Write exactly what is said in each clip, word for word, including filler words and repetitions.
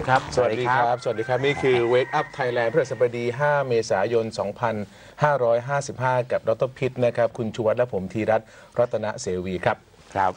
ดีครับสวัสดีครับสวัสดีครับนี่คือ Wake Up Thailand พฤหัสบดีห้าเมษายนสองพันห้าร้อยห้าสิบห้ากับดร.พิษนะครับคุณชูวัฒน์และผมธีรัตน์รัตนเสวีครับครับ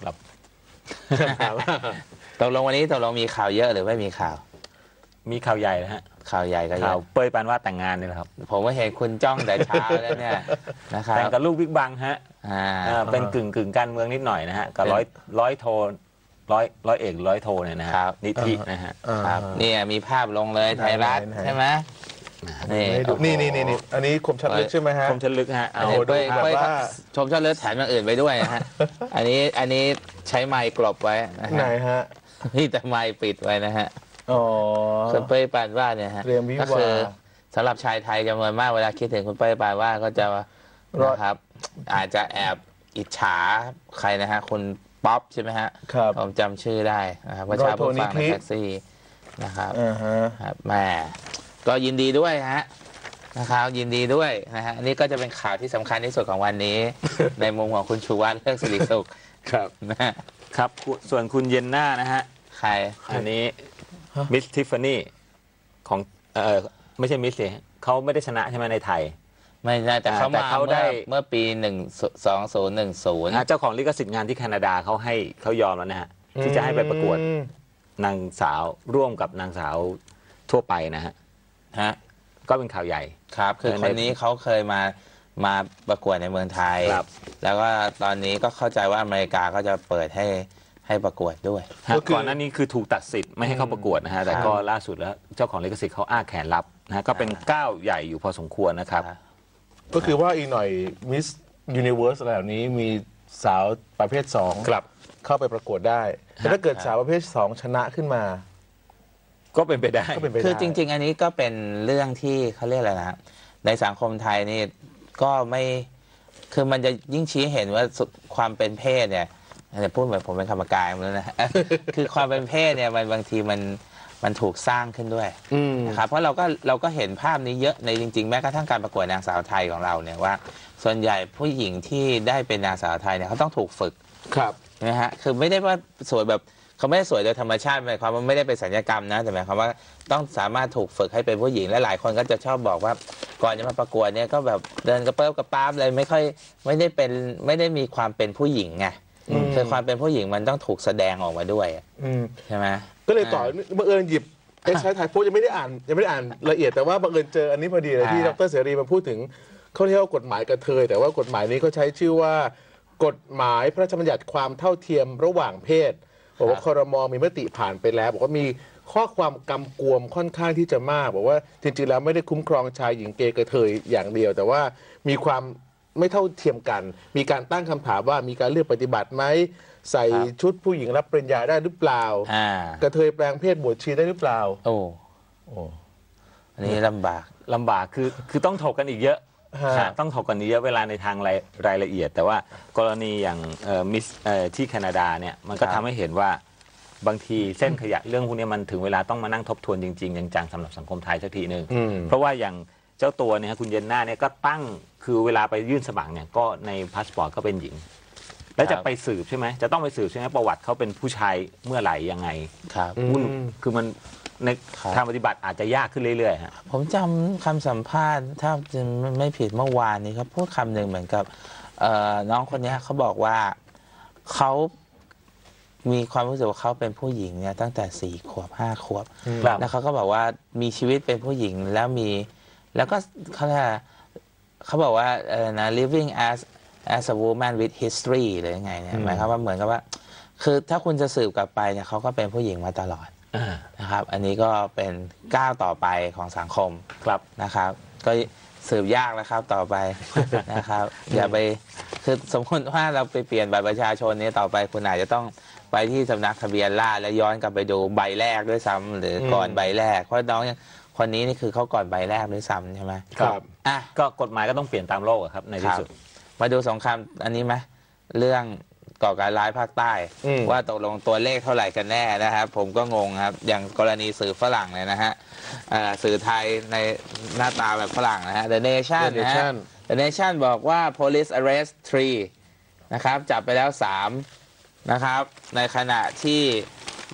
ตกลงวันนี้ตกลงมีข่าวเยอะหรือไม่มีข่าวมีข่าวใหญ่นะฮะข่าวใหญ่ก็ข่าวเป้ยปานวาดแต่งงานนี่แหละครับผมก็เห็นคุณจ้องแต่เช้าแล้วเนี่ยนะครับแต่งกับลูกบิ๊กบังฮะเป็นกึ่งกึ่งการเมืองนิดหน่อยนะฮะกับร้อยร้อยโทร้อยร้อยเอกร้อยโทเนี่ยนะฮะนิธินะฮะครับนี่มีภาพลงเลยไทยรัฐใช่ไหมนี่นี่นี่นี่อันนี้คมชัดลึกใช่ไหมฮะคมชัดลึกฮะโอ้โหดูแบบว่าชมชัดลึกแถมอย่างอื่นไปด้วยนะฮะอันนี้อันนี้ใช้ไมค์กลบไว้ไหนฮะนี่แต่ไมค์ปิดไว้นะฮะอ๋อคุณเป้ยปานวาดเนี่ยฮะก็คือสำหรับชายไทยจำนวนมากเวลาคิดถึงคุณเป้ยปานวาดก็จะนะครับอาจจะแอบอิจฉาใครนะฮะคุณป๊อปใช่ไหมฮะผมจำชื่อได้นะครับประชาชนฟังในแท็กซี่นะครับแม่ก็ยินดีด้วยฮะนะครับยินดีด้วยนะฮะนี่ก็จะเป็นข่าวที่สำคัญที่สุดของวันนี้ในมุมของคุณชูวัฒน์เรื่องสิริสุขครับนะครับส่วนคุณเย็นหน้านะฮะใครอันนี้มิสทิฟฟานี่ของเออไม่ใช่มิสเลยเขาไม่ได้ชนะใช่ไหมในไทยไม่ใช่แต่เขามาเขาได้เมื่อปีหนึ่งสองศูนย์หนึ่งศูนย์เจ้าของลิขสิทธิ์งานที่แคนาดาเขาให้เขายอมแล้วนะฮะที่จะให้ไปประกวดนางสาวร่วมกับนางสาวทั่วไปนะฮะฮะก็เป็นข่าวใหญ่ครับคือคนนี้เขาเคยมามาประกวดในเมืองไทยแล้วก็ตอนนี้ก็เข้าใจว่าอเมริกาก็จะเปิดให้ให้ประกวดด้วยก่อนหน้านี้คือถูกตัดสิทธิ์ไม่ให้เข้าประกวดนะฮะแต่ก็ล่าสุดแล้วเจ้าของลิขสิทธิ์เขาอ้าแขนรับนะฮะก็เป็นก้าวใหญ่อยู่พอสมควรนะครับก็คือว่าอีกหน่อยมิสยูนิเวิร์สอะไรแบบนี้มีสาวประเภทสองเข้าไปประกวดได้แต่ถ้าเกิดสาวประเภทสองชนะขึ้นมาก็เป็นไปได้คือจริงๆอันนี้ก็เป็นเรื่องที่เขาเรียกอะไรนะในสังคมไทยนี่ก็ไม่คือมันจะยิ่งชี้เห็นว่าความเป็นเพศเนี่ยจะพูดเหมือนผมเป็นกรรมการแล้วนะคือความเป็นเพศเนี่ยมันบางทีมันมันถูกสร้างขึ้นด้วยนะครับเพราะเราก็เราก็เห็นภาพนี้เยอะในจริงๆแม้กระทั่งการประกวดนางสาวไทยของเราเนี่ยว่าส่วนใหญ่ผู้หญิงที่ได้เป็นนางสาวไทยเนี่ยเขาต้องถูกฝึกครับนะฮะคือไม่ได้ว่าสวยแบบเขาไม่ได้สวยโดยธรรมชาติหมายความว่าไม่ได้เป็นศัลยกรรมนะแต่หมายความว่าต้องสามารถถูกฝึกให้เป็นผู้หญิงและหลายคนก็จะชอบบอกว่าก่อนจะมาประกวดเนี่ยก็แบบเดินกระเปิ้ลกระป๊าบเลยไม่ค่อยไม่ได้เป็นไม่ได้มีความเป็นผู้หญิงไงคือความเป็นผู้หญิงมันต้องถูกแสดงออกมาด้วยใช่ไหมก็เลยต่อบังเอิญหยิบเอ็กซ์ไซส์ไทยโพสยังไม่ได้อ่านยังไม่ได้อ่านละเอียดแต่ว่าบังเอิญเจออันนี้พอดีเลยที่ดร.เสรีมาพูดถึงเขาเรียกว่ากฎหมายกระเทยแต่ว่ากฎหมายนี้เขาใช้ชื่อว่ากฎหมายพระราชบัญญัติความเท่าเทียมระหว่างเพศบอกว่าครม.มีมติผ่านไปแล้วบอกว่ามีข้อความกำกวมค่อนข้างที่จะมากบอกว่าจริงๆแล้วไม่ได้คุ้มครองชายหญิงเกย์กระเทยอย่างเดียวแต่ว่ามีความไม่เท่าเทียมกันมีการตั้งคำถามว่ามีการเลือกปฏิบัติไหมใส่ชุดผู้หญิงรับปริญญาได้หรือเปล่ากระเทยแปลงเพศบวชชีได้หรือเปล่าโอ้โอ้อันนี้ลำบากลำบากคือคือต้องถกกันอีกเยอะต้องถกกันเยอะเวลาในทางรายรายละเอียดแต่ว่ากรณีอย่างมิสที่แคนาดาเนี่ยมันก็ทำให้เห็นว่าบางทีเส้นขยะเรื่องพวกนี้มันถึงเวลาต้องมานั่งทบทวนจริงๆจังๆสำหรับสังคมไทยสักทีหนึ่งเพราะว่าอย่างเจ้าตัวเนี่ยคุณเย็นหน้าเนี่ยก็ตั้งคือเวลาไปยื่นสมัครเนี่ยก็ในพาสปอร์ตก็เป็นหญิงแล้วจะไปสืบใช่ไหมจะต้องไปสืบใช่ไหมประวัติเขาเป็นผู้ชายเมื่อไหร่ยังไงครับคือมันในทางปฏิบัติอาจจะยากขึ้นเรื่อยๆฮะผมจำคำสัมภาษณ์ถ้าจะไม่ผิดเมื่อวานนี้เขาพูดคำหนึ่งเหมือนกับน้องคนนี้เขาบอกว่าเขามีความรู้สึกว่าเขาเป็นผู้หญิงเนี่ยตั้งแต่สี่ขวบห้าขวบแล้วเขาก็บอกว่ามีชีวิตเป็นผู้หญิงแล้วมีแล้วก็เขาเรียกเขาบอกว่าเออนะ living as as a woman with history หรือยังไงเนี่ยหมายความว่าเหมือนกับว่าคือถ้าคุณจะสืบกลับไปเนี่ยเขาก็เป็นผู้หญิงมาตลอดนะครับอันนี้ก็เป็นก้าวต่อไปของสังคมครับนะครับก็สืบยากแล้วครับต่อไปนะครับอย่าไปคือสมมติว่าเราไปเปลี่ยนบัตรประชาชนนี้ต่อไปคุณอาจจะต้องไปที่สำนักทะเบียนราษฎร์แล้วย้อนกลับไปดูใบแรกด้วยซ้ำหรือก่อนใบแรกเพราะน้องคนนี้นี่คือเขาก่อนใบแรกด้วยซ้ำใช่ไหมครับอ่ะก็กฎหมายก็ต้องเปลี่ยนตามโลกครับในที่สุดมาดูสงครามอันนี้ไหมเรื่องก่อการร้ายภาคใต้ว่าตกลงตัวเลขเท่าไหร่กันแน่นะครับผมก็งงครับอย่างกรณีสื่อฝรั่งเลยนะฮะสื่อไทยในหน้าตาแบบฝรั่งนะฮะ The Nation นะฮะ The Nation บอกว่า police arrest three นะครับจับไปแล้วสามนะครับในขณะที่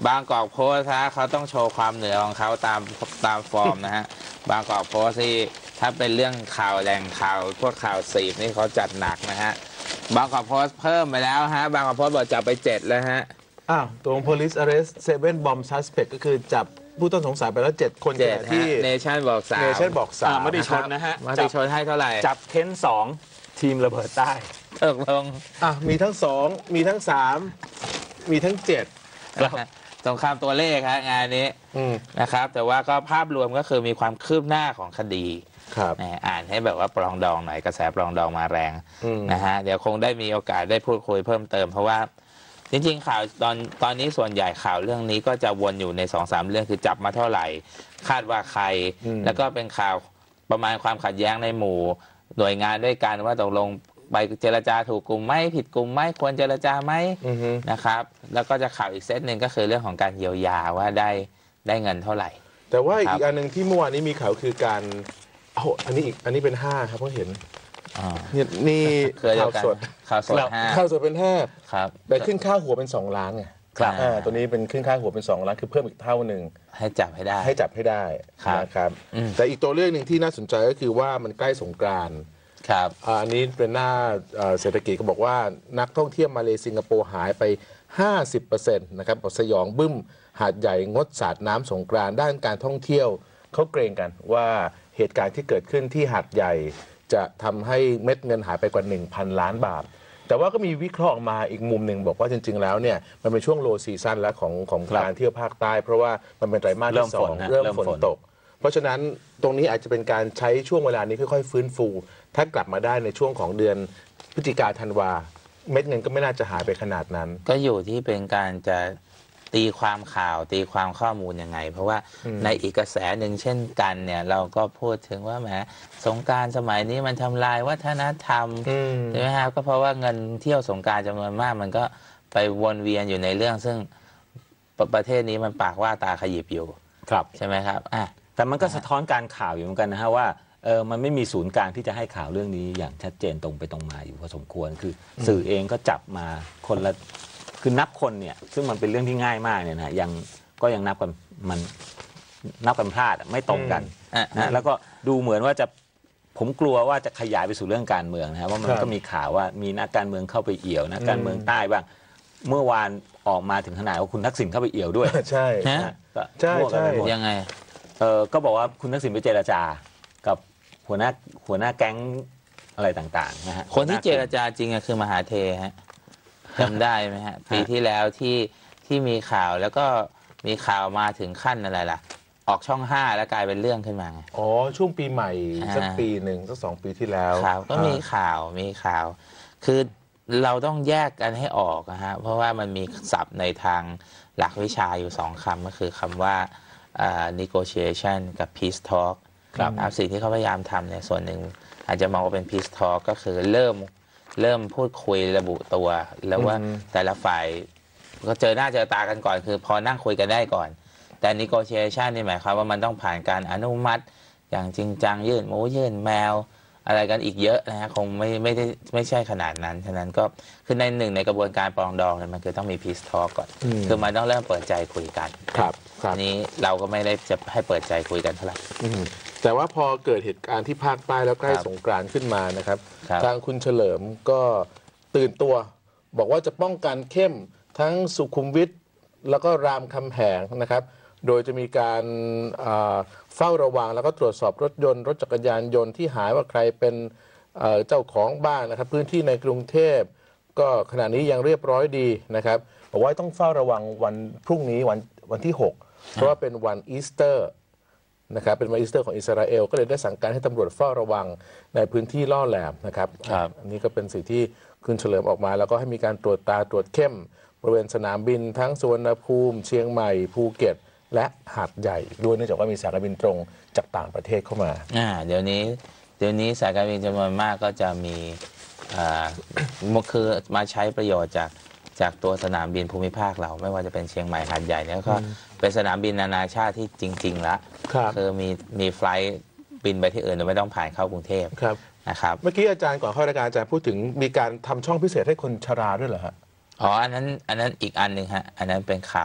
บางกอกโพสต์ฮะเขาต้องโชว์ความเหนือของเขาตามตามฟอร์มนะฮะบางกอกโพสต์ที่ถ้าเป็นเรื่องข่าวแหล่งข่าวพวกข่าวสีบนี่เขาจัดหนักนะฮะบางกอกโพสต์เพิ่มไปแล้วฮะบางกอกโพสต์บอกจับไปเจ็ดแล้วฮะอ้าวตรง police arrest seven bomb suspect ก็คือจับผู้ต้องสงสัยไปแล้วเจ็ดคนเจ็ดที่เนชั่นบอกสามเนชั่นบอกสามมติชนนะฮะมติชนให้เท่าไหร่จับเค้นสองทีมระเบิดใต้ตกลงอ่ะมีทั้งสองมีทั้งสามมีทั้งเจ็ดสงครามตัวเลขฮะงานนี้อืมนะครับ แต่ว่าก็ภาพรวมก็คือมีความคืบหน้าของคดีครับนะอ่านให้แบบว่าปรองดองหน่อยกระแสปรองดองมาแรงอืมนะฮะเดี๋ยวคงได้มีโอกาสได้พูดคุยเพิ่มเติมเพราะว่าจริงๆข่าวตอนตอนนี้ส่วนใหญ่ข่าวเรื่องนี้ก็จะวนอยู่ในสองสามเรื่องคือจับมาเท่าไหร่ คาดว่าใคร แล้วก็เป็นข่าวประมาณความขัดแย้งในหมู่หน่วยงานด้วยกันว่าตกลงไปเจรจาถูกกลุ่มไหมผิดกลุ่มไหมควรเจรจาไหมอือฮึนะครับแล้วก็จะข่าวอีกเซตหนึ่งก็คือเรื่องของการเยียวยาว่าได้ได้เงินเท่าไหร่แต่ว่าครับอีกอันหนึ่งที่เมื่อวานนี้มีข่าวคือการโอ้อันนี้อีกอันนี้เป็นห้าครับเพิ่งเห็นอ่านี่นี่เคยเดียข่าววกันสดข่าวสดห้าข่าวสดเป็นห้าครับแต่ขึ้นค่าหัวเป็นสองล้านไงครับอ่าตัวนี้เป็นขึ้นค่าหัวเป็นสองล้านคือเพิ่มอีกเท่าหนึ่งให้จับให้ได้ให้จับให้ได้ครับนะครับอืมแต่อีกตัวเรื่องหนึ่งที่น่าสนใจก็คือว่ามันใกล้สงกรานต์ครับอ่าอันนี้เป็นหน้าเอ่อเศรษฐกิจก็บอกว่านักท่องเที่ยวมาเลสิงคโปร์หายไป ห้าสิบเปอร์เซ็นต์ นะครับสยองบึ้มหาดใหญ่งดสาดน้ำสงกรานต์ด้านการท่องเที่ยวเขาเกรงกันว่าเหตุการณ์ที่เกิดขึ้นที่หาดใหญ่จะทำให้เม็ดเงินหายไปกว่า หนึ่งพัน ล้านบาท แต่ว่าก็มีวิเคราะห์ออกมาอีกมุมหนึ่งบอกว่าจริงๆแล้วเนี่ยมันเป็นช่วงโลซีซั่นแล้วของของครับการเที่ยวภาคใต้ เพราะว่ามันเป็นไตรมาสเริ่มที่สฝอน งฮะเริ่มเริ่มฝนฝนตก เพราะฉะนั้นตรงนี้อาจจะเป็นการใช้ช่วงเวลานี้ค่อยๆฟื้นฟู ถ้ากลับมาได้ในช่วงของเดือนพฤศจิกาธันวาเม็ดเงินก็ไม่น่าจะหายไปขนาดนั้นก็อยู่ที่เป็นการจะตีความข่าวตีความข้อมูลยังไง เพราะว่าอืมในอีกกระแสหนึ่งเช่นกันเนี่ยเราก็พูดถึงว่าแหมสงกรานต์สมัยนี้มันทำลายวัฒนธรรมอืมใช่ไหมครับก็เพราะว่าเงินเที่ยวสงกรานต์จำนวนมาก มันก็ไปวนเวียนอยู่ในเรื่อง ซึ่งประประเทศนี้มันปากว่าตาขยิบอยู่ครับใช่ไหมครับอ่ะแต่มันก็สะท้อนการข่าวอยู่เหมือนกันนะฮะว่าเออมันไม่มีศูนย์กลางที่จะให้ข่าวเรื่องนี้อย่างชัดเจนตรงไปตรงมาอยู่พอสมควรคืออสื่อเองก็จับมาคนละคือนับคนเนี่ยซึ่งมันเป็นเรื่องที่ง่ายมากเนี่ยนะยังก็ยังนับกันมันนับกันพลาดอะไม่ตรงกันอ่ะนะแล้วก็ดูเหมือนว่าจะผมกลัวว่าจะขยายไปสู่เรื่องการเมืองนะครับว่ามันครับก็มีข่าวว่ามีนักการเมืองเข้าไปเอี่ยวนักการเมืองใต้บ้างเมื่อวานออกมาถึงขนาดว่าคุณทักษิณเข้าไปเอี่ยวด้วยใช่ฮะนะก็ใช่มั่วกันไปใช่หมดยังไงเออก็บอกว่าคุณทักษิณไปเจรจากับหัวหน้าหัวหน้าแก๊งอะไรต่างๆนะฮะคนที่เจรจาจริงอะคือมหาเทฮะจำได้ไหมฮะ ปีที่แล้วที่ที่มีข่าวแล้วก็มีข่าวมาถึงขั้นอะไรล่ะ ออกช่องห้าแล้วกลายเป็นเรื่องขึ้นมาไงอ๋อช่วงปีใหม่อ่าสักปีหนึ่งสักสองปีที่แล้วข่าวก็มีข่าวมีข่าว คือเราต้องแยกกันให้ออกนะฮะเพราะว่ามันมีศัพท์ในทางหลักวิชาอยู่สองคำก็คือคำว่าอ่า negotiation กับ peace talk ครับนะครับสิ่งที่เขาพยายามทำเนี่ยส่วนหนึ่งอาจจะมองว่าเป็น peace talk ก็คือเริ่มเริ่มพูดคุยระบุตัว แล้วว่าอืมแต่ละฝ่ายก็เจอหน้าเจอตากันก่อน คือพอนั่งคุยกันได้ก่อน แต่ negotiation นี่หมายความว่ามันต้องผ่านการอนุมัติ อย่างจริงจังยื่นหมูยื่นแมว อะไรกันอีกเยอะนะฮะคงไม่ไม่ได้ไม่ใช่ขนาดนั้นฉะนั้นก็คือในหนึ่งในกระบวนการปรองดองเนี่ยมันคือต้องมี peace talk ก่อนอืมคือมันต้องเริ่มเปิดใจคุยกันครับครับอันนี้เราก็ไม่ได้จะให้เปิดใจคุยกันเท่าไหร่อืมแต่ว่าพอเกิดเหตุการณ์ที่ภาคใต้แล้วใกล้ครับสงกรานต์ขึ้นมานะครับครับทางคุณเฉลิมก็ตื่นตัว บอกว่าจะป้องกันเข้มทั้งสุขุมวิทแล้วก็รามคำแหงนะครับ โดยจะมีการอ่าเฝ้าระวังแล้วก็ตรวจสอบรถยนต์รถจักรยานยนต์ที่หายว่าใครเป็นเอ่อเจ้าของบ้านนะครับ พื้นที่ในกรุงเทพก็ขณะนี้ยังเรียบร้อยดีนะครับบอกว่าต้องเฝ้าระวังวันพรุ่งนี้วันวันที่หกเพราะว่าเป็นวันอีสเตอร์นะครับเป็นวันอีสเตอร์ของอิสราเอลก็เลยได้สั่งการให้ตำรวจเฝ้าระวังในพื้นที่ล่อแหลมนะครับครับอันนี้ก็เป็นสิ่งที่คุณเฉลิมออกมา แล้วก็ให้มีการตรวจตาตรวจเข้ม บริเวณสนามบินทั้งสุวรรณภูมิ เชียงใหม่ภูเก็ต และหาดใหญ่ด้วยเนื่องจากว่ามีสายการบินตรงจากต่างประเทศเข้ามาอ่าเดี๋ยวนี้เดี๋ยวนี้สายการบินจำนวนมากก็จะมีอ่า คือมาใช้ประโยชน์จากจากตัวสนามบินภูมิภาคเรา ไม่ว่าจะเป็นเชียงใหม่หาดใหญ่เนี่ยก็เป็นสนามบินนานาชาติที่จริงๆแล้วครับคือมีมีไฟลท์บินไปที่อื่นโดยไม่ต้องผ่านเข้ากรุงเทพครับนะครับเมื่อกี้อาจารย์ก่อนเข้ารายการอาจารย์พูดถึงมีการทำช่องพิเศษให้คนชราด้วยเหรอฮะอ๋ออันนั้นอันนั้นอีกอันหนึ่งฮะอันนั้นเป็นข่าว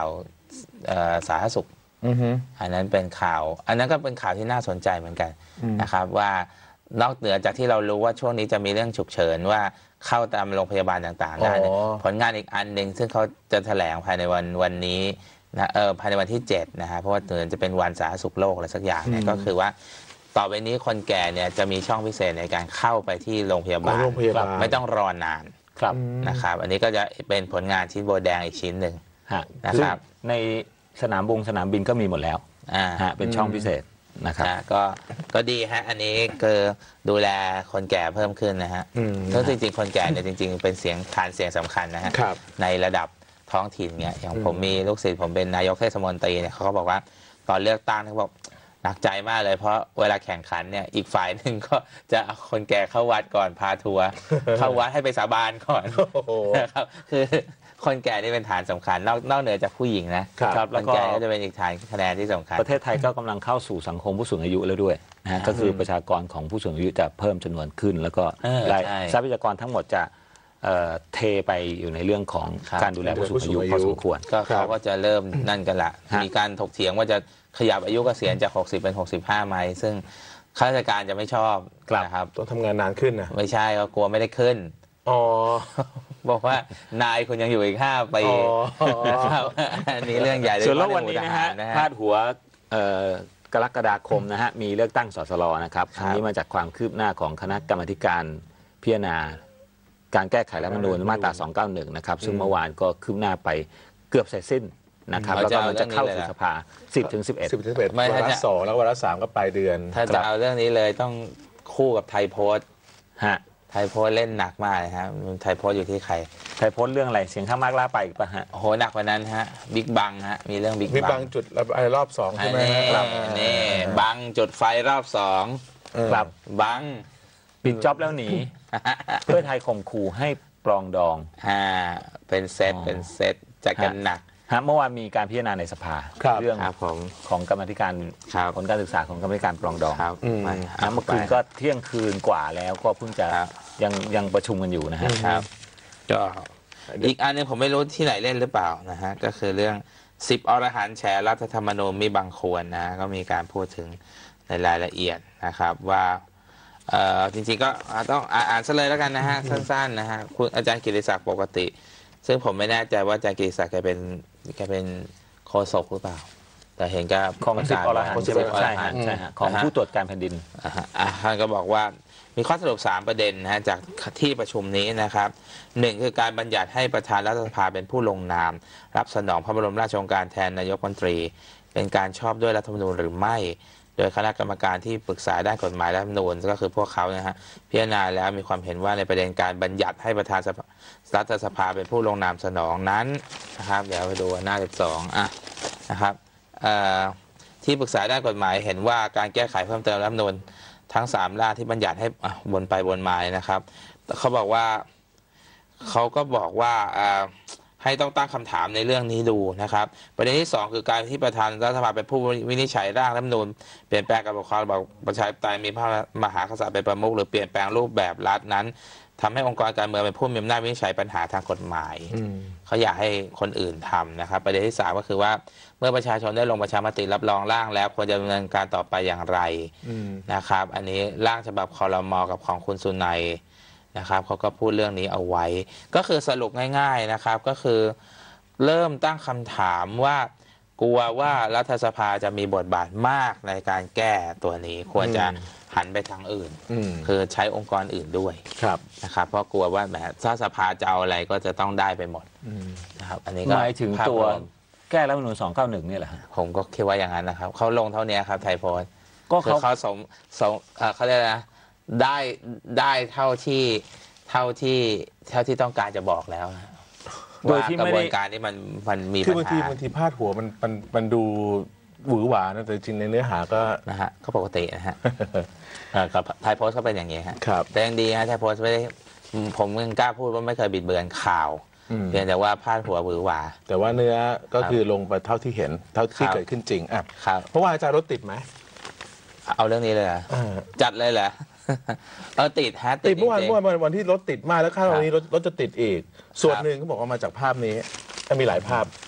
สาธารณสุขอันนั้นเป็นข่าวอันนั้นก็เป็นข่าวที่น่าสนใจเหมือนกันนะครับว่านอกเหนือจากที่เรารู้ว่าช่วงนี้จะมีเรื่องฉุกเฉินว่าเข้าตามโรงพยาบาลต่างๆได้ผลงานอีกอันหนึ่งซึ่งเขาจะแถลงภายในวันวันนี้นะเออภายในวันที่เจ็ดนะฮะเพราะว่าเหมือนจะเป็นวันสาธารณสุขโลกอะไรสักอย่างเนี่ยก็คือว่าต่อไปนี้คนแก่เนี่ยจะมีช่องพิเศษในการเข้าไปที่โรงพยาบาลไม่ต้องรอนานครับนะครับอันนี้ก็จะเป็นผลงานชิ้นโบแดงอีกชิ้นหนึ่งนะครับในสนามบงสนามบินก็มีหมดแล้วฮะเป็นช่องพิเศษนะครับก็ก็ดีฮะอันนี้คือดูแลคนแก่เพิ่มขึ้นนะฮะเพราะจริงๆคนแก่เนี่ยจริงๆเป็นเสียงฐานเสียงสำคัญนะฮะในระดับท้องถิ่นเนี่ยอย่างผมมีลูกศิษย์ผมเป็นนายกเทศมนตรีเนี่ยเขาก็บอกว่าตอนเลือกตั้งเขาบอกหนักใจมากเลยเพราะเวลาแข่งขันเนี่ยอีกฝ่ายหนึ่งก็จะเอาคนแก่เข้าวัดก่อนพาทัวร์เข้าวัดให้ไปสาบานก่อนนะครับคือคนแก่นี่เป็นฐานสำคัญนอกนอกเหนือจากผู้หญิงนะครับคนแก่ก็จะเป็นอีกฐานคะแนนที่สำคัญประเทศไทยก็กำลังเข้าสู่สังคมผู้สูงอายุแล้วด้วยนะฮะก็คือประชากรของผู้สูงอายุจะเพิ่มจำนวนขึ้นแล้วก็ทรัพยากรทั้งหมดจะเทไปอยู่ในเรื่องของการดูแลผู้สูงอายุพอสมควรก็เขาก็จะเริ่มนั่นกันละมีการถกเถียงว่าจะขยับอายุเกษียณจากหกสิบเป็นหกสิบห้าไหมซึ่งข้าราชการจะไม่ชอบนะครับต้องทำงานนานขึ้นนะไม่ใช่ก็กลัวไม่ได้ขึ้นอ๋อบอกว่านายคุณยังอยู่อีกห้าปีนะครับอันนี้เรื่องใหญ่ส่วนแล้ววันนี้นะฮะพาดหัวกรกฎาคมนะฮะมีเลือกตั้งสสรนะครับอันนี้มาจากความคืบหน้าของคณะกรรมการพิจารณาการแก้ไขรัฐธรรมนูญมาตราสองเก้าหนึ่งนะครับซึ่งเมื่อวานก็คืบหน้าไปเกือบเสร็จสิ้นนะครับแล้วก็มันจะเข้าสู่สภาสิบถึงสิบเอ็ดสิบถึงสิบเอ็ดวาระสองแล้ววาระสามก็ปลายเดือนถ้าจะเอาเรื่องนี้เลยต้องคู่กับไทยโพสต์ฮะไทยโพสต์เล่นหนักมากเลยครับไทยโพสต์อยู่ที่ใครไทยโพสต์เรื่องอะไรเสียงข้างมากล้าไปอีกป่ะฮะโอ้โหหนักกว่านั้นฮะบิ๊กบังฮะมีเรื่องบิ๊กบังจุดรอบสองใช่ไหมครับนี่บังจุดไฟรอบสองครับบังปิดจ็อบแล้วหนีเพื่อไทยข่มขู่ให้ปรองดองฮ่าเป็นเซตเป็นเซตจัดกันหนักฮะเมื่อวานมีการพิจารณาในสภาเรื่องของของกรรมธิการผลการศึกษาของกรรมธิการปรองดองเมื่อคืนก็เที่ยงคืนกว่าแล้วก็เพิ่งจะยังยังประชุมกันอยู่นะฮะครับก็อีกอันนึงผมไม่รู้ที่ไหนเล่นหรือเปล่านะฮะก็คือเรื่องสิบอรหันต์แฉรัฐธรรมนูญมีบางควรนะก็มีการพูดถึงในรายละเอียดนะครับว่าจริงๆก็ต้องอ่านซะเลยแล้วกันนะฮะสั้นๆนะฮะคุณอาจารย์กิติศักดิ์ปกติซึ่งผมไม่แน่ใจว่าอาจารย์กิติศักดิ์แกเป็นแกเป็นโฆษกหรือเปล่าแต่เห็นก็ของสิบอรหันต์ใช่ฮะใช่ฮะของผู้ตรวจการแผ่นดินท่านก็บอกว่ามีข้อสรุปสามประเด็นนะฮะจากที่ประชุมนี้นะครับหนึ่งคือการบัญญัติให้ประธานรัฐสภาเป็นผู้ลงนามรับสนองพระบรมราชโองการแทนนายกรัฐมนตรีเป็นการชอบด้วยรัฐธรรมนูญหรือไม่โดยคณะกรรมการที่ปรึกษาด้านกฎหมายรัฐธรรมนูญก็คือพวกเขานะฮะพิจารณาแล้วมีความเห็นว่าในประเด็นการบัญญัติให้ประธานรัฐสภาเป็นผู้ลงนามสนองนั้นนะครับเดี๋ยวไปดูหน้าสิบสองอ่ะนะครับที่ปรึกษาด้านกฎหมายเห็นว่าการแก้ไขเพิ่มเติมรัฐธรรมนูญทั้งสามร่างที่บัญญัติให้วนไปวนมานะครับเขาบอกว่าเขาก็บอกว่าให้ต้องตั้งคำถามในเรื่องนี้ดูนะครับประเด็นที่สองคือการที่ประธานรัฐสภาเป็นผู้วินิจฉัยร่างรัฐธรรมนูญเปลี่ยนแปลงการปกครองระบอบประชาธิปไตยมีพระมหากษัตริย์เป็นประมุขหรือเปลี่ยนแปลงรูปแบบรัฐนั้นทำให้องค์กรการเมืองเป็นผู้มีอำนาจวินิจฉัยปัญหาทางกฎหมายเขาอยากให้คนอื่นทำนะครับประเด็นที่สามก็คือว่าเมื่อประชาชนได้ลงประชามติรับรองร่างแล้วควรจะดำเนินการต่อไปอย่างไรนะครับอันนี้ร่างฉบับครม.กับของคุณสุนัยนะครับเขาก็พูดเรื่องนี้เอาไว้ก็คือสรุปง่ายๆนะครับก็คือเริ่มตั้งคำถามว่ากลัวว่ารัฐสภาจะมีบทบาทมากในการแก้ตัวนี้ควรจะหันไปทางอื่นคือใช้องค์กรอื่นด้วยนะครับเพราะกลัวว่าแหมถ้าสภาจะเอาอะไรก็จะต้องได้ไปหมดนะครับอันนี้ก็หมายถึงตัวแก้รัฐธรรมนูญสองเก้าหนึ่งนี่แหละผมก็คิดว่าอย่างนั้นนะครับเขาลงเท่านี้ครับไทยโพสต์ก็เขาเขาสมสมเขาเรียกนะได้ได้เท่าที่เท่าที่เท่าที่ต้องการจะบอกแล้วโดยที่กระบวนการที่มันมันมีปัญหาคือบางทีบางทีพาดหัวมันมันมันดูหวือหวานะแต่จริงในเนื้อหาก็นะฮะก็ปกตินะฮะกับไทยโพสต์ก็เป็นอย่างนี้ฮะแต่ยังดีฮะไทยโพสต์ไม่ได้ผมยังกล้าพูดว่าไม่เคยบิดเบือนข่าวเพียงแต่ว่าพาดหัวหวือหวาแต่ว่าเนื้อก็คือลงไปเท่าที่เห็นเท่าที่เกิดขึ้นจริงอ่ะเพราะว่าอาจารย์รถติดไหมเอาเรื่องนี้เลยจัดเลยเหรอเออติดฮะติดเมื่อวานเมื่อวานวันที่รถติดมากแล้วคาดว่าวันนี้รถรถจะติดอีกส่วนหนึ่งเขาบอกว่ามาจากภาพนี้มีหลายภาพ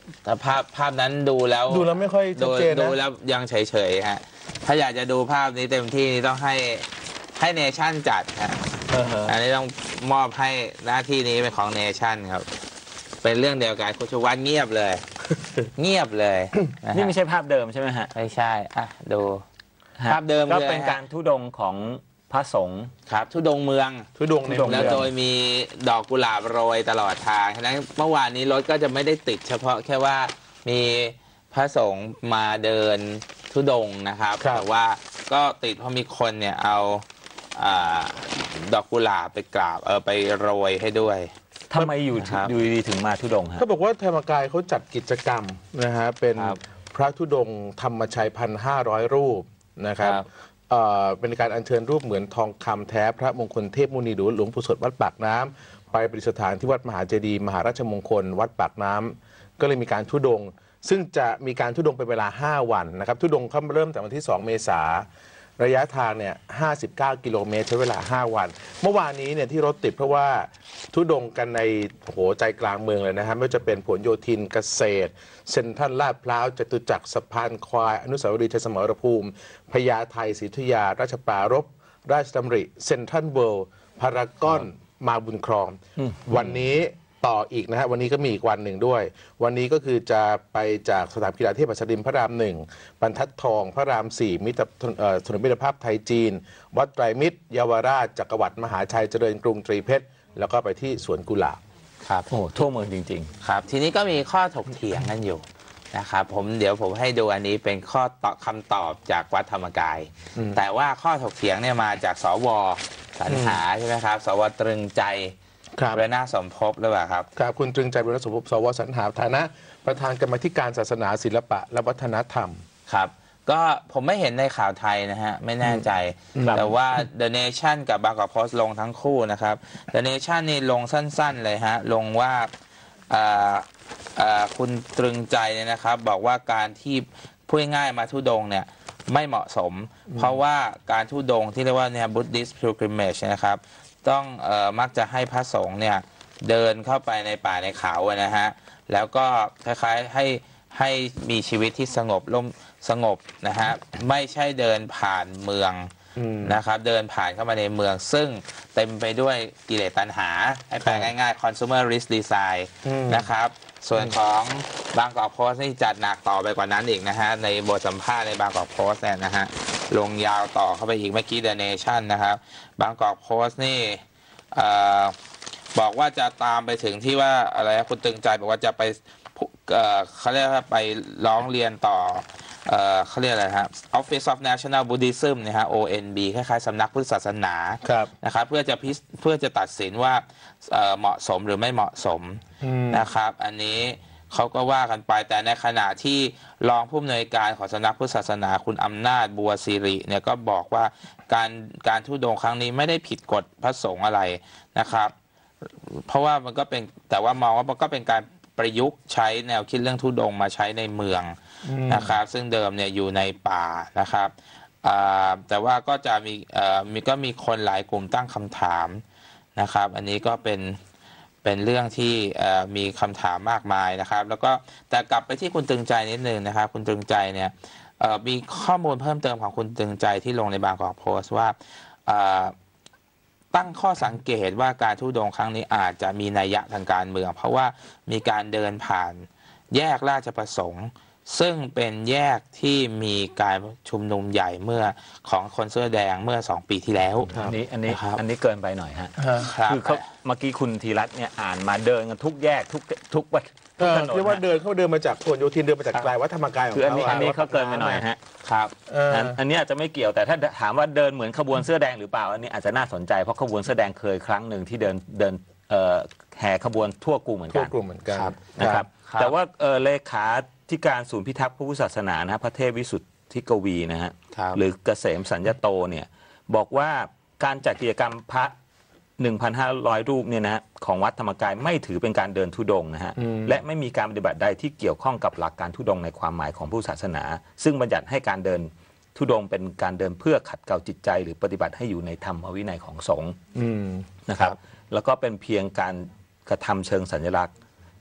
แต่ภาพภาพนั้นดูแล้วดูแล้วไม่ค่อยชัดดูเจนดูนะแล้วยังเฉยๆฮะถ้าอยากจะดูภาพนี้เต็มที่นี่ต้องให้ให้เนชั่นจัดฮะอ่าฮะอันนี้ต้องมอบให้หน้าที่นี้เป็นของเนชั่นครับ เป็นเรื่องเดียวกันคุณชูวัฒน์เงียบเลย เงียบเลยะฮะนี่ไม่ใช่ภาพเดิมใช่ไหมฮะไม่ใช่อ่ะดูฮะภาพเดิมก็เลยเป็นการทุดงค์ของพระสงฆ์ครับทุดงค์เมืองทุดงค์ในทุดงค์แล้วเมืองโดยมีดอกกุหลาบโรยตลอดทางฉะนั้นเมื่อวานนี้รถก็จะไม่ได้ติดเฉพาะแค่ว่ามีพระสงฆ์มาเดินทุดงค์นะครับแต่ว่าก็ติดเพราะมีคนเนี่ยเอาอาดอกกุหลาบไปกราบเออไปโรยให้ด้วยทำไมอยู่ครับอยู่ดีๆถึงมาทุดงค์ฮะเขาบอกว่าธรรมกายเขาจัดกิจกรรมนะฮะเป็นครับพระธุดงค์ธรรมชัยพันห้าร้อยรูปนะครับครับเอ่อเป็นการอัญเชิญรูปเหมือนทองคำแท้พระมงคลเทพมุนีหรือหลวงปู่สดวัดปากน้ำไปประดิษฐานที่วัดมหาเจดีย์มหาราชมงคล วัดปากน้ำก็เลยมีการธุดงค์ซึ่งจะมีการธุดงค์เป็นเวลาห้าวันนะครับธุดงค์เขาเริ่มจากวันที่สองเมษาระยะทางเนี่ยห้าสิบเก้ากิโลเมตรใช้เวลาห้าวัน เมื่อวานนี้เนี่ยที่รถติดเพราะว่าธุดงค์กันในโอ้โหใจกลางเมืองเลยนะฮะไม่ว่าจะเป็นผลโยธินเกษตรเซ็นทรัลลาดพร้าวจตุจักรสะพานควายอนุสาวรีย์ชัยสมรภูมิพญาไทศรีอยุธยา ราชปรารภราชดำริเซ็นทรัลเวิลด์พารากอนมาบุญครอง วันนี้ต่ออีกนะฮะวันนี้ก็มีอีกวันหนึ่งด้วย วันนี้ก็คือจะไปจากสนามกีฬาเทพหัสดินพระรามหนึ่งบรรทัดทองพระรามสี่มิตรเอ่อถนนมิตรภาพไทยจีน วัดไตรมิตรเยาวราชจักรวรรดิมหาชัยเจริญกรุงตรีเพชรแล้วก็ไปที่สวนกุหลาบครับโอ้โหทั่วเมืองจริงครับทีนี้ก็มีข้อถกเถียงกันอยู่นะครับผมเดี๋ยวผมให้ดูอันนี้เป็นข้อตอบคำตอบจากวัดธรรมกาย แต่ว่าข้อถกเถียงเนี่ยมาจากสวสรรหาใช่ไหมครับสวตรึงใจครับเรนาสมภพหรือเปล่าครับครับคุณตรึงใจบุญสมภพสวสรรหาฐานะ ประธานกรรมาธิการศาสนาศิลปะและวัฒนธรรมครับ ก็ผมไม่เห็นในข่าวไทยนะฮะ ไม่แน่ใจ แต่ว่า The Nation กับบางกอกโพสต์ลงทั้งคู่นะครับ The Nation นี่ลงสั้นๆเลยฮะ ลงว่าเอ่อเอ่อคุณตรึงใจเนี่ยนะครับ บอกว่าการที่พูดง่ายๆมาทุดงค์เนี่ยไม่เหมาะสม เพราะว่าการทุดงค์ที่เรียกว่าเนี่ย Buddhist pilgrimage นะครับ ต้องเอ่อมักจะให้พระสงฆ์เนี่ยเดินเข้าไปในป่าในเขาอะนะฮะ แล้วก็คล้ายๆให้ให้มีชีวิตที่สงบร่มสงบนะฮะ ไม่ใช่เดินผ่านเมืองอืมนะครับ เดินผ่านเข้ามาในเมือง ซึ่งเต็มไปด้วยกิเลสตัณหา ให้แปลง่ายๆ consumerist design อืมนะครับ ส่วนของบางกอกโพสต์นี่จัดหนักต่อไปกว่านั้นอีกนะฮะ ในบทสัมภาษณ์ในบางกอกโพสต์เนี่ยนะฮะ ลงยาวต่อเข้าไปอีกเมื่อกี้ The Nation นะครับ บางกอกโพสต์นี่เอ่อบอกว่าจะตามไปถึงที่ว่าอะไรนะคุณตึงใจบอกว่าจะไปเอ่อเขาเรียกว่าไปร้องเรียนต่อเอ่อเขาเรียกอะไรครับ Office of National Buddhism นะฮะ โอ เอ็น บี คล้ายๆสำนักพุทธศาสนาครับนะครับเพื่อจะพิสเพื่อจะตัดสินว่าเอ่อเหมาะสมหรือไม่เหมาะสมอืมนะครับ อันนี้เขาก็ว่ากันไปแต่ในขณะที่รองผู้อำนวยการของสำนักพุทธศาสนาคุณอำนาจบัวศิริเนี่ยก็บอกว่าการการทุดงค์ครั้งนี้ไม่ได้ผิดกฎพระสงฆ์อะไรนะครับ เพราะว่ามันก็เป็นแต่ว่ามองว่ามันก็เป็นการประยุกต์ใช้แนวคิดเรื่องทุดงค์มาใช้ในเมืองนะครับ ซึ่งเดิมเนี่ยอยู่ในป่านะครับอ่าแต่ว่าก็จะมีเอ่อมีก็มีคนหลายกลุ่มตั้งคำถามนะครับ อันนี้ก็เป็นเป็นเรื่องที่เอ่อมีคำถามมากมายนะครับ แล้วก็แต่กลับไปที่คุณตึงใจนิดนึงนะครับ คุณตึงใจเนี่ยเอ่อมีข้อมูลเพิ่มเติมของคุณตึงใจที่ลงในบางกอกโพสต์ว่าเอ่อตั้งข้อสังเกตว่าการทุดงค์ครั้งนี้อาจจะมีนัยยะทางการเมือง เพราะว่ามีการเดินผ่านแยกราชประสงค์ ซึ่งเป็นแยกที่มีการชุมนุมใหญ่เมื่อของคนเสื้อแดงเมื่อสองปีที่แล้วๆ อันนี้อันนี้นะครับอันนี้เกินไปหน่อยฮะครับคือเขาเมื่อกี้คุณธีรัตน์เนี่ยอ่านมาเดินกันทุกแยกทุกทุกวัดเอทุกอถนนเรียกว่าฮะเดินเขาเดินมาจากผลโยธินเดินมาจากครับกลายวัดธรรมกายของคืออันเขานี้อันนี้เขาเกินไปหน่อยฮะครับเอออันอันนี้อาจจะไม่เกี่ยวแต่ถ้าถามว่าเดินเหมือนขบวนเสื้อแดงหรือเปล่าอันนี้อาจจะน่าสนใจเพราะขบวนเสื้อแดงเคยครั้งหนึ่งที่เดินเดินเอ่อแห่ขบวนทั่วกรุงเหมือนทั่กัวน กลุ่มเหมือนกันครับนะครับครับแต่ว่าเอ่อเลขาธิการศูนย์พิทักษ์พระพุทธศาสนานะฮะพระเทพวิสุทธิกวีนะฮะครับหรือเกษมสัญญโตเนี่ยบอกว่าการจัดกิจกรรมพระ หนึ่งพันห้าร้อย รูปเนี่ยนะฮะของวัดธรรมกายไม่ถือเป็นการเดินธุดงค์นะฮะและไม่มีการปฏิบัติใดที่เกี่ยวข้องกับหลักการธุดงค์ในความหมายของพุทธศาสนา ซึ่งบัญญัติให้การเดินธุดงค์เป็นการเดินเพื่อขัดเกลาจิตใจ หรือปฏิบัติให้อยู่ในธรรมวินัยของสงฆ์อืมนะครับแล้วก็เป็นเพียงการกระทำเชิงสัญลักษณ์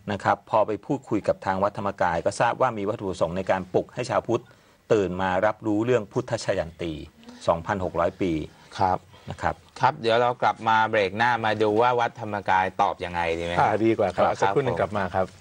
นะครับพอไปพูดคุยกับทางวัดธรรมกายก็ทราบว่ามีวัตถุประสงค์ในการปลุกให้ชาวพุทธตื่นมารับรู้เรื่องพุทธชยันตี สองพันหกร้อย ปีครับนะครับครับเดี๋ยวเรากลับมาเบรกหน้ามาดูว่าวัดธรรมกายตอบยังไงดีไหมครับดีกว่าครับสักครู่หนึ่งกลับมาครับ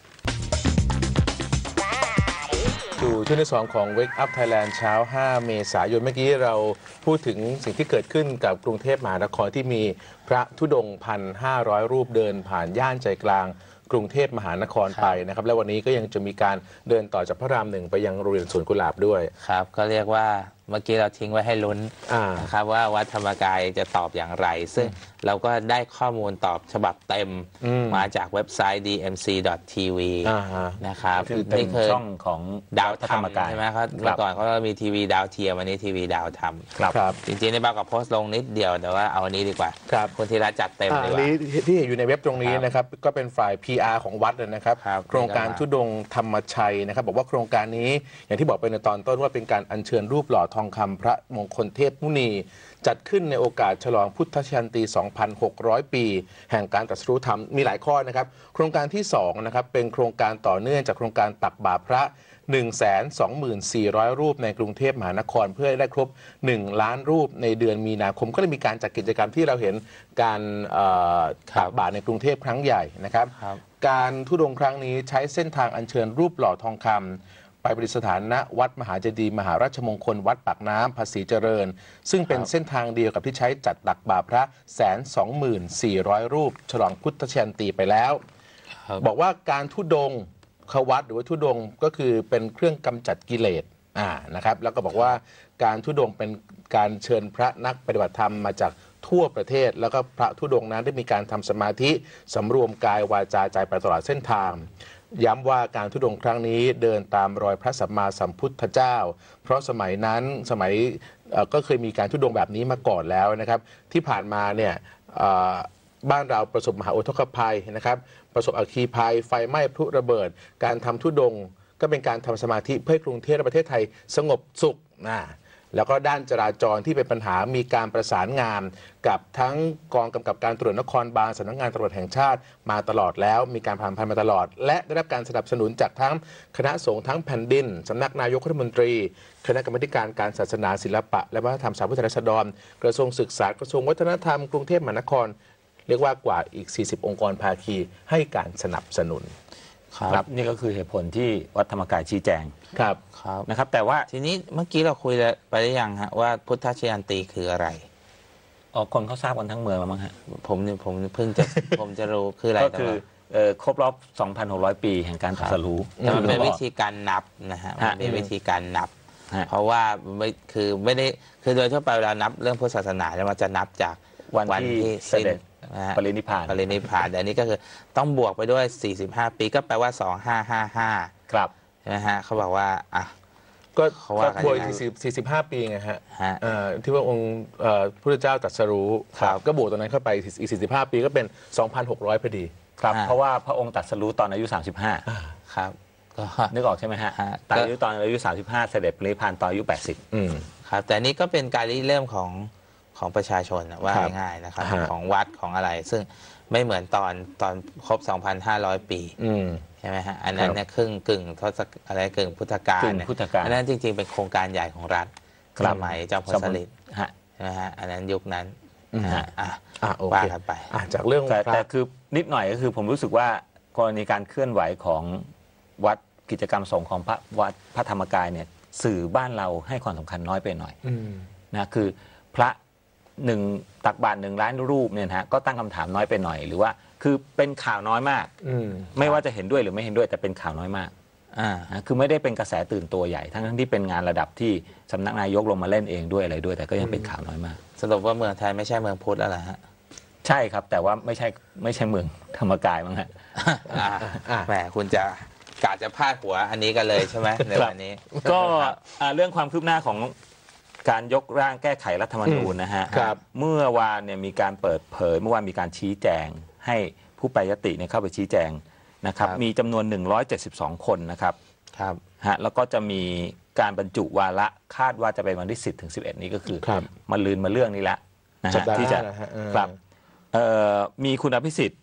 สู่ช่วงที่สองของ Wake Up Thailand เช้าห้าเมษายนเมื่อกี้เราพูดถึงสิ่งที่เกิดขึ้นกับกรุงเทพมหานครที่มีพระธุดงค์ หนึ่งพันห้าร้อย รูปเดินผ่านย่านใจกลางกรุงเทพมหานครไปนะครับและวันนี้ก็ยังจะมีการเดินต่อจากพระรามหนึ่งไปยังโรงเรียนสวนกุหลาบด้วยครับก็เรียกว่าเมื่อกี้เราทิ้งไว้ให้ลุ้นนะครับว่าวัดธรรมกายจะตอบอย่างไรซึ่งเราก็ได้ข้อมูลตอบฉบับเต็มมาจากเว็บไซต์ ดี เอ็ม ซี ดอท ที วี นะครับนี่คือช่องของดาวธรรมกายใช่ไหมครับเมื่อก่อนเขามีทีวีดาวเทียมวันนี้ทีวีดาวธรรมครับจริงๆในบ้านกับโพสต์ลงนิดเดียวแต่ว่าเอาอันนี้ดีกว่าคุณธีระจัดเต็มดีกว่าที่เห็นอยู่ในเว็บตรงนี้นะครับก็เป็นฝ่าย พี อาร์ ของวัดนะครับโครงการธุดงค์ธรรมชัยนะครับบอกว่าโครงการนี้อย่างที่บอกไปในตอนต้นว่าเป็นการอัญเชิญรูปหล่อทองคำพระมงคลเทพมุนีจัดขึ้นในโอกาสฉลองพุทธชยันตี สองพันหกร้อย ปีแห่งการตรัสรู้ธรรมมีหลายข้อนะครับโครงการที่สองนะครับเป็นโครงการต่อเนื่องจากโครงการตักบาตรพระ หนึ่งแสนสองหมื่นสี่ร้อย รูปในกรุงเทพมหานครเพื่อให้ได้ครบหนึ่งล้านรูปในเดือนมีนาคมก็เลยมีการจัดกิจกรรมที่เราเห็นการตักบาตรในกรุงเทพครั้งใหญ่นะครับการธุดงค์ครั้งนี้ใช้เส้นทางอัญเชิญรูปหล่อทองคำไปประดิษฐานณวัดมหาเจดีย์มหาราชมงคลวัดปากน้ำภาษีเจริญซึ่งเป็นเส้นทางเดียวกับที่ใช้จัดตักบาตรพระแสนสองหมื่นสี่ร้อยรูปฉลองพุทธชยันตีไปแล้วบอกว่าการธุดงค์ขวัตหรือว่าธุดงค์ก็คือเป็นเครื่องกำจัดกิเลสอ่านะครับแล้วก็บอกว่าการธุดงค์เป็นการเชิญพระนักปฏิบัติธรรมมาจากทั่วประเทศแล้วก็พระธุดงค์นั้นได้มีการทำสมาธิสำรวมกายวาจาใจไปตลอดเส้นทางย้ำว่าการธุดงค์ครั้งนี้เดินตามรอยพระสัมมาสัมพุทธเจ้าเพราะสมัยนั้นสมัยก็เคยมีการธุดงค์แบบนี้มาก่อนแล้วนะครับที่ผ่านมาเนี่ยบ้านเราประสบมหาอุทกภัยนะครับประสบอัคคีภัยไฟไหม้พลุระเบิดการทำธุดงค์ก็เป็นการทำสมาธิเพื่อให้กรุงเทพและประเทศไทยสงบสุขนะแล้วก็ด้านจราจรที่เป็นปัญหามีการประสานงานกับทั้งกองกำกับการตำรวจนครบาลสำนักงานตำรวจแห่งชาติมาตลอดแล้วมีการผ่านพันมาตลอดและได้รับการสนับสนุนจากทั้งคณะสงฆ์ทั้งแผ่นดินสำนักนายกรัฐมนตรีคณะกรรมการการศาสนาศิลปะและวัฒนธรรมสาธารณสุขกระทรวงศึกษากระทรวงวัฒนธรรมกรุงเทพมหานครเรียกว่ากว่าอีกสี่สิบองค์กรภาคีให้การสนับสนุนครับนี่ก็คือเหตุผลที่วัดธรรมกายชี้แจงครับครับนะครับแต่ว่าทีนี้เมื่อกี้เราคุยไปได้ยังฮะว่าพุทธชยันตีคืออะไรอ๋อคนเขาทราบกันทั้งเมืองแล้วมั้งฮะผมเนี่ยผมเพิ่งจะผมจะรู้คืออะไรก็คือครบรอบ สองพันหกร้อย ปีแห่งการตรัสรู้แต่มันเป็นวิธีการนับนะฮะมันเป็นวิธีการนับเพราะว่าไม่คือไม่ได้คือโดยทั่วไปเวลานับเรื่องพุทธศาสนาเนี่ยมันจะนับจากวันที่เสด็จปรินิพพานปรินิพพานแต่อันนี้ก็คือต้องบวกไปด้วยสี่สิบห้าปีก็แปลว่าสองพันห้าร้อยห้าสิบห้าครับใช่ไหมฮะเขาบอกว่าอ่ะก็บวกสี่สิบห้าปีไงฮะที่ว่าองค์พระเจ้าตรัสรู้ก็บวกตรงนั้นเข้าไปอีกสี่สิบห้าปีก็เป็น สองพันหกร้อย พอดีครับเพราะว่าพระองค์ตรัสรู้ตอนอายุสามสิบห้าครับก็นึกออกใช่ไหมฮะตอนอายุตอนอายุสามสิบห้าเสด็จปรินิพพานตอนอายุแปดสิบอืมครับแต่นี่ก็เป็นการริเริ่มของของประชาชนว่าง่ายๆนะครับของวัดของอะไรซึ่งไม่เหมือนตอนตอนครบ สองพันห้าร้อย ปีใช่ไหมฮะอันนั้นเนี่ยครึ่งกึ่งทศอะไรกึ่งพุทธกาลเนี่ยอันนั้นจริงๆเป็นโครงการใหญ่ของรัฐสมัยเจ้าพสฤทธิ์ใช่ไหมฮะอันนั้นยุคนั้นอ่าโอเคไปจากเรื่องแต่คือนิดหน่อยก็คือผมรู้สึกว่ากรณีการเคลื่อนไหวของวัดกิจกรรมสงฆ์ของพระวัดพระธรรมกายเนี่ยสื่อบ้านเราให้ความสำคัญน้อยไปหน่อยนะคือพระหนึ่งตักบาตรหนึ่งล้านรูปเนี่ยนะฮะก็ตั้งคำถามน้อยไปหน่อยหรือว่าคือเป็นข่าวน้อยมากไม่ว่าจะเห็นด้วยหรือไม่เห็นด้วยแต่เป็นข่าวน้อยมากอ่าคือไม่ได้เป็นกระแสตื่นตัวใหญ่ทั้งทั้งที่เป็นงานระดับที่สำนักนายกลงมาเล่นเองด้วยอะไรด้วยแต่ก็ยังเป็นข่าวน้อยมากสรุปว่าเมืองไทยไม่ใช่เมืองพุทธแล้วล่ะฮะใช่ครับแต่ว่าไม่ใช่ไม่ใช่เมืองธรรมกายมั้งฮะแหมคุณจะกะจะพาดหัวอันนี้กันเลยใช่ไหมในวันนี้ก็เรื่องความคืบหน้าของการยกร่างแก้ไขรัฐธรรมนูญนะฮะเมื่อวานเนี่ยมีการเปิดเผยเมื่อวานมีการชี้แจงให้ผู้แปรยติเนี่ยเข้าไปชี้แจงนะครับมีจำนวนหนึ่งร้อยเจ็ดสิบสองคนนะครับครับฮะแล้วก็จะมีการบรรจุวาระคาดว่าจะเป็นวันที่สิบถึงสิบเอ็ดนี้ก็คือมาลืนมาเรื่องนี้ละนะฮะที่จะครับมีคุณอภิสิทธิ์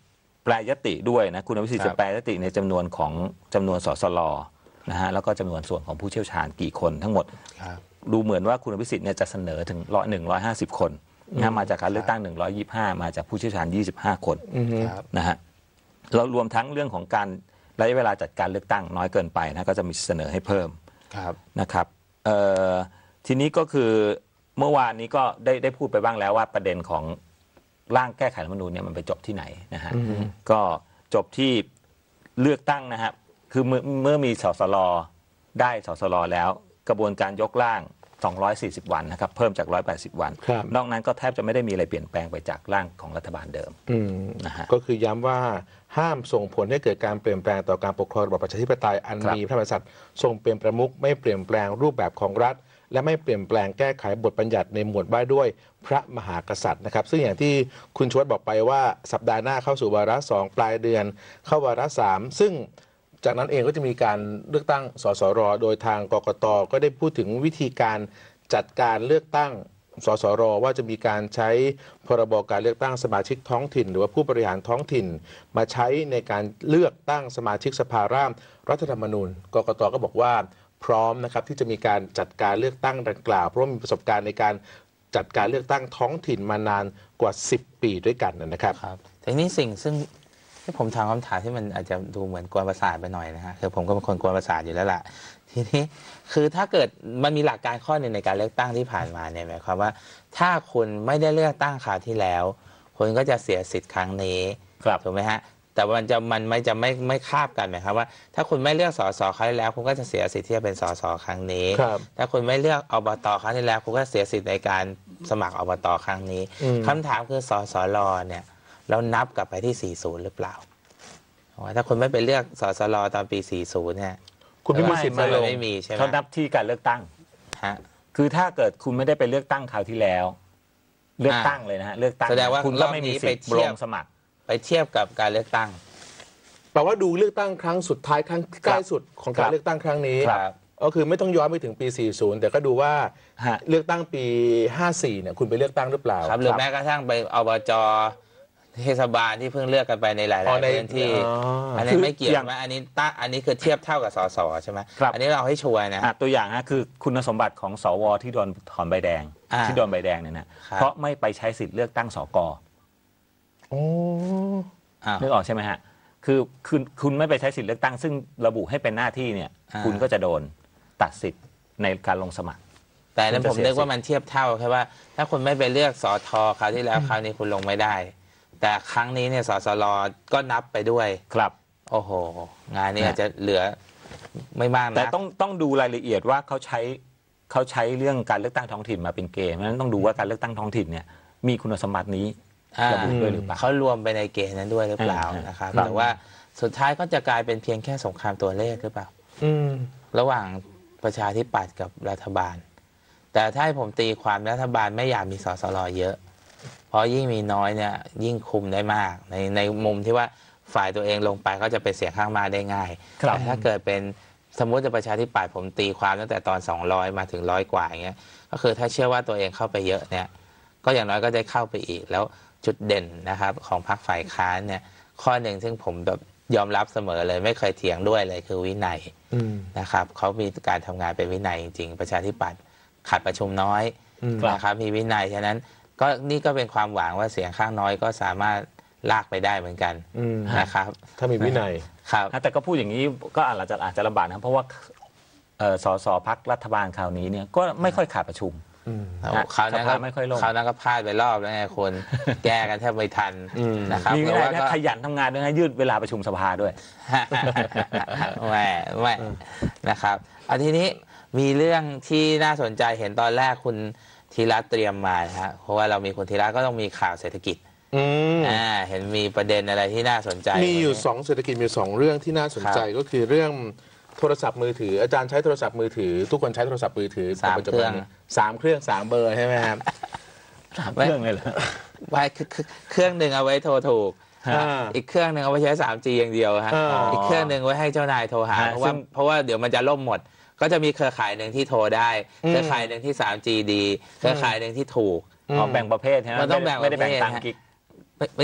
แปลยติด้วยนะคุณอภิสิทธิ์ครับจะแปลยติในจำนวนของจำนวนสสลนะฮะแล้วก็จำนวนส่วนของผู้เชี่ยวชาญกี่คนทั้งหมดครับดูเหมือนว่าคุณอภิสิทธิ์เนี่ยจะเสนอถึงร้อยหนึ่งร้อยห้าสิบคนนะมาจากการเลือกตั้งหนึ่งร้อยยี่สิบห้ามาจากผู้เชี่ยวชาญยี่สิบห้าคนครับนะฮะเรารวมทั้งเรื่องของการระยะเวลาจัดการเลือกตั้งน้อยเกินไปนะก็จะมีเสนอให้เพิ่มครับนะครับเอ่อทีนี้ก็คือเมื่อวานนี้ก็ได้ได้พูดไปบ้างแล้วว่าประเด็นของร่างแก้ไขรัฐธรรมนูญเนี่ยมันไปจบที่ไหนนะฮะก็จบที่เลือกตั้งนะฮะคือเมื่อเมื่อมีสสรได้สสรแล้วกระบวนการยกร่างสองร้อยสี่สิบวันนะครับเพิ่มจากหนึ่งร้อยแปดสิบวันครับนอกนั้นก็แทบจะไม่ได้มีอะไรเปลี่ยนแปลงไปจากร่างของรัฐบาลเดิมอืมนะฮะก็คือย้ำว่าห้ามส่งผลให้เกิดการเปลี่ยนแปลงต่อการปกครองระบอบประชาธิปไตยอันครับมีพระมหากษัตริย์ทรงเป็นประมุขไม่เปลี่ยนแปลงรูปแบบของรัฐ และไม่เปลี่ยนแปลงแก้ไขบทบัญญัติในหมวดว่าด้วยพระมหากษัตริย์นะครับซึ่งอย่างที่คุณชวดบอกไปว่าสัปดาห์หน้าเข้าสู่วาระสองปลายเดือน เข้าวาระสามซึ่งจากนั้นเองก็จะมีการเลือกตั้งสสรโดยทางกกตก็ได้พูดถึงวิธีการจัดการเลือกตั้งสสรว่าจะมีการใช้พรบการเลือกตั้งสมาชิกท้องถิ่น หรือว่าผู้บริหารท้องถิ่น มาใช้ในการเลือกตั้งสมาชิกสภาร่างรัฐธรรมนูญกกตก็บอกว่าพร้อมนะครับที่จะมีการจัดการเลือกตั้งดังกล่าวเพราะว่ามีประสบการณ์ในการจัดการเลือกตั้งท้องถิ่นมานานกว่าสิบปีด้วยกันนะครับครับแต่นี่สิ่งซึ่งที่ผมถามคำถามที่มันอาจจะดูเหมือนกวนประสาทไปหน่อยนะฮะคือผมก็เป็นคนกวนประสาทอยู่แล้วล่ะทีนี้คือถ้าเกิดมันมีหลักการข้อหนึ่งในการเลือกตั้งที่ผ่านมาเนี่ยหมายความว่าถ้าคุณไม่ได้เลือกตั้งคราวที่แล้วคุณก็จะเสียสิทธิ์ครั้งนี้ครับถูกไหมฮะแต่มันจะมันไม่จะไม่ไม่คาบกันหมายความว่าถ้าคุณไม่เลือกสสครั้งที่แล้วคุณก็จะเสียสิทธิ์ที่จะเป็นสสครั้งนี้ครับถ้าคุณไม่เลือกอบตครั้งที่แล้วคุณก็เสียสิทธิ์ในการสมัครอบตครั้งนี้อืมคำถามคือสสรเนี่ยเรานับกลับไปที่สี่สิบหรือเปล่าว่าถ้าคุณไม่ไปเลือกสสรตอนปีสี่สิบเนี่ยคุณไม่มีสิทธิ์มาลงไม่มีใช่ไหมเขานับที่การเลือกตั้งฮะคือถ้าเกิดคุณไม่ได้ไปเลือกตั้งคราวที่แล้ว เลือกตั้งเลยนะฮะเลือกตั้งแสดงว่าคุณก็ไม่มีสิทธิ์รอบนี้ไปเทีลยบงสมัครไปเทียบกับการเลือกตั้งแปลว่าดูเลือกตั้งครั้งสุดท้ายครั้งใกล้สุดของครัการบเลือกตั้งครั้งนี้ครับก็คือไม่ต้องย้อนไปถึงปี สี่สิบ แต่ก็ดูว่าฮะเลือกตั้งปี ห้าสี่ เนี่ยคุณไปเลือกตั้งหรือเปล่าครับหรือแม้กระทั่งไปอบจเทศบาลที่เพิ่งเลือกกันไปในหลายอ๋อๆในพื้นที่อ๋ออัอันนี้ไม่เกี่ยวอย่างไหมอันนี้ตั้งอันนี้คือเทียบเท่ากับสสใช่ไหมครับอันนี้เราให้ชัวร์นะอ่ะตัวอย่างฮะคือคุณสมบัติของสวที่โดนถอนใบแดงอ่าที่โดนใบแดงเนี่ยนะครับ เพราะไม่ไปใช้สิทธิ์เลือกตั้งสกโอ้อ้าวนึกออกใช่ไหมฮะคือคุณคุณไม่ไปใช้สิทธิ์เลือกตั้งซึ่งระบุให้เป็นหน้าที่เนี่ยอ่าคุณก็จะโดนตัดสิทธิ์ในการลงสมัครแต่นั้นคุณผจะมเสียนึกว่ามันเทียบเท่าแค่ว่า ถ้าคุณไม่ไปเลือกสอทอคราวที่แล้วคราวนี้คุณลงไม่ได้ แต่ครั้งนี้เนี่ยสสรก็นับไปด้วยครับโอ้โห งานนี้ฮะอาจจะเหลือไม่มากแต่นะต้องต้องดูรายละเอียดว่าเขาใช้เขาใช้เรื่องการเลือกตั้งท้องถิ่นมาเป็นเกณฑ์เพราะฉะนั้นต้องดูว่าการเลือกตั้งท้องถิ่นเนี่ยมีคุณสมบัตินี้อ่าระบุด้วยหรือเปล่าเขารวมไปในเกณฑ์นั้นด้วยหรือเปล่าอ่านะครับครับแต่ว่าสุดท้ายก็จะกลายเป็นเพียงแค่สงครามตัวเลขหรือเปล่าอืมระหว่างประชาธิปัตย์กับรัฐบาล แต่ถ้าให้ผมตีความรัฐบาลไม่อยากมีสสรเยอะ เพราะยิ่งมีน้อยเนี่ยยิ่งคุมได้มาก ในในมุมที่ว่าฝ่ายตัวเองลงไปก็จะเป็นเสียงข้างมากได้ง่ายครับแต่ถ้าเกิดเป็นสมมติจะประชาธิปัตย์ผมตีความตั้งแต่ตอนสองร้อยมาถึงร้อยกว่าอย่างเงี้ยก็คือถ้าเชื่อว่าตัวเองเข้าไปเยอะเนี่ยก็อย่างน้อยก็ได้เข้าไปอีก แล้วจุดเด่นนะครับของพรรคฝ่ายค้านเนี่ยข้อหนึ่งซึ่งผมแบบยอมรับเสมอเลยไม่เคยเถียงด้วยเลยคือวินัยอืมนะครับเขามีการทำงานเป็นวินัยจริงๆประชาธิปัตย์ขัดประชุมน้อยอืมนะครับมีวินัยฉะนั้นก็นี่ก็เป็นความหวังว่าเสียงข้างน้อยก็สามารถลากไปได้เหมือนกันอืมนะครับถ้ามีวินัยครับแต่ก็พูดอย่างนี้ก็อาจจะอาจจะลำบากนะเพราะว่าเอ่อสสพักรัฐบาลคราวนี้เนี่ยก็ไม่ค่อยขาดประชุมอืมฮะคราวนั้นสก็ภาไม่ค่อยลงคราวนั้นก็พลาดไปรอบแล้วไงคน แก้กันแทบไม่ทันอืมนะครับมีเพอะราะไรว่านะก็ขยันทำงานด้วยนะยืดเวลาประชุมสภาด้วยแหม่แหม่นะครับอันทีนี้มีเรื่องที่น่าสนใจเห็นตอนแรกคุณธีระเตรียมมานะฮะเพราะว่าเรามีคุณธีระก็ต้องมีข่าวเศรษฐกิจอืมอ่าเห็นมีประเด็นอะไรที่น่าสนใจมีอยู่วันนี้สองเศรษฐกิจมีอยู่สองเรื่องที่น่าสนใจก็คือเรื่องโทรศัพท์มือถือ อาจารย์ใช้โทรศัพท์มือถือ ทุกคนใช้โทรศัพท์มือถือสามปัจจุเครื่บัอน งสามเครื่องสามเบอร์ใช่ไหมครับเครื่องเลยเหรอไว้คือคือเครื่องหนึ่งเอาไว้โทรถูกอ่าอีกเครื่องหนึ่งเอาไว้ใช้ สามจี อย่างเดียวฮะอ๋ออีอีกเครื่องหนึ่งไว้ให้เจ้านายโทรหาฮะเพราะว่าซึ่งเพราะว่าเดี๋ยวมันจะล่มหมด ก็จะมีเครือข่ายหนึ่งที่โทรได้อืมเครือข่ายหนึ่งที่ สามจี ดี เครือข่ายหนึ่งที่ถูกอ๋อแบ่งประเภทใช่ไหมมันต้องแบ่งไม่ได้แบ่งประเภทตามฮะกิ๊กไม่ไม่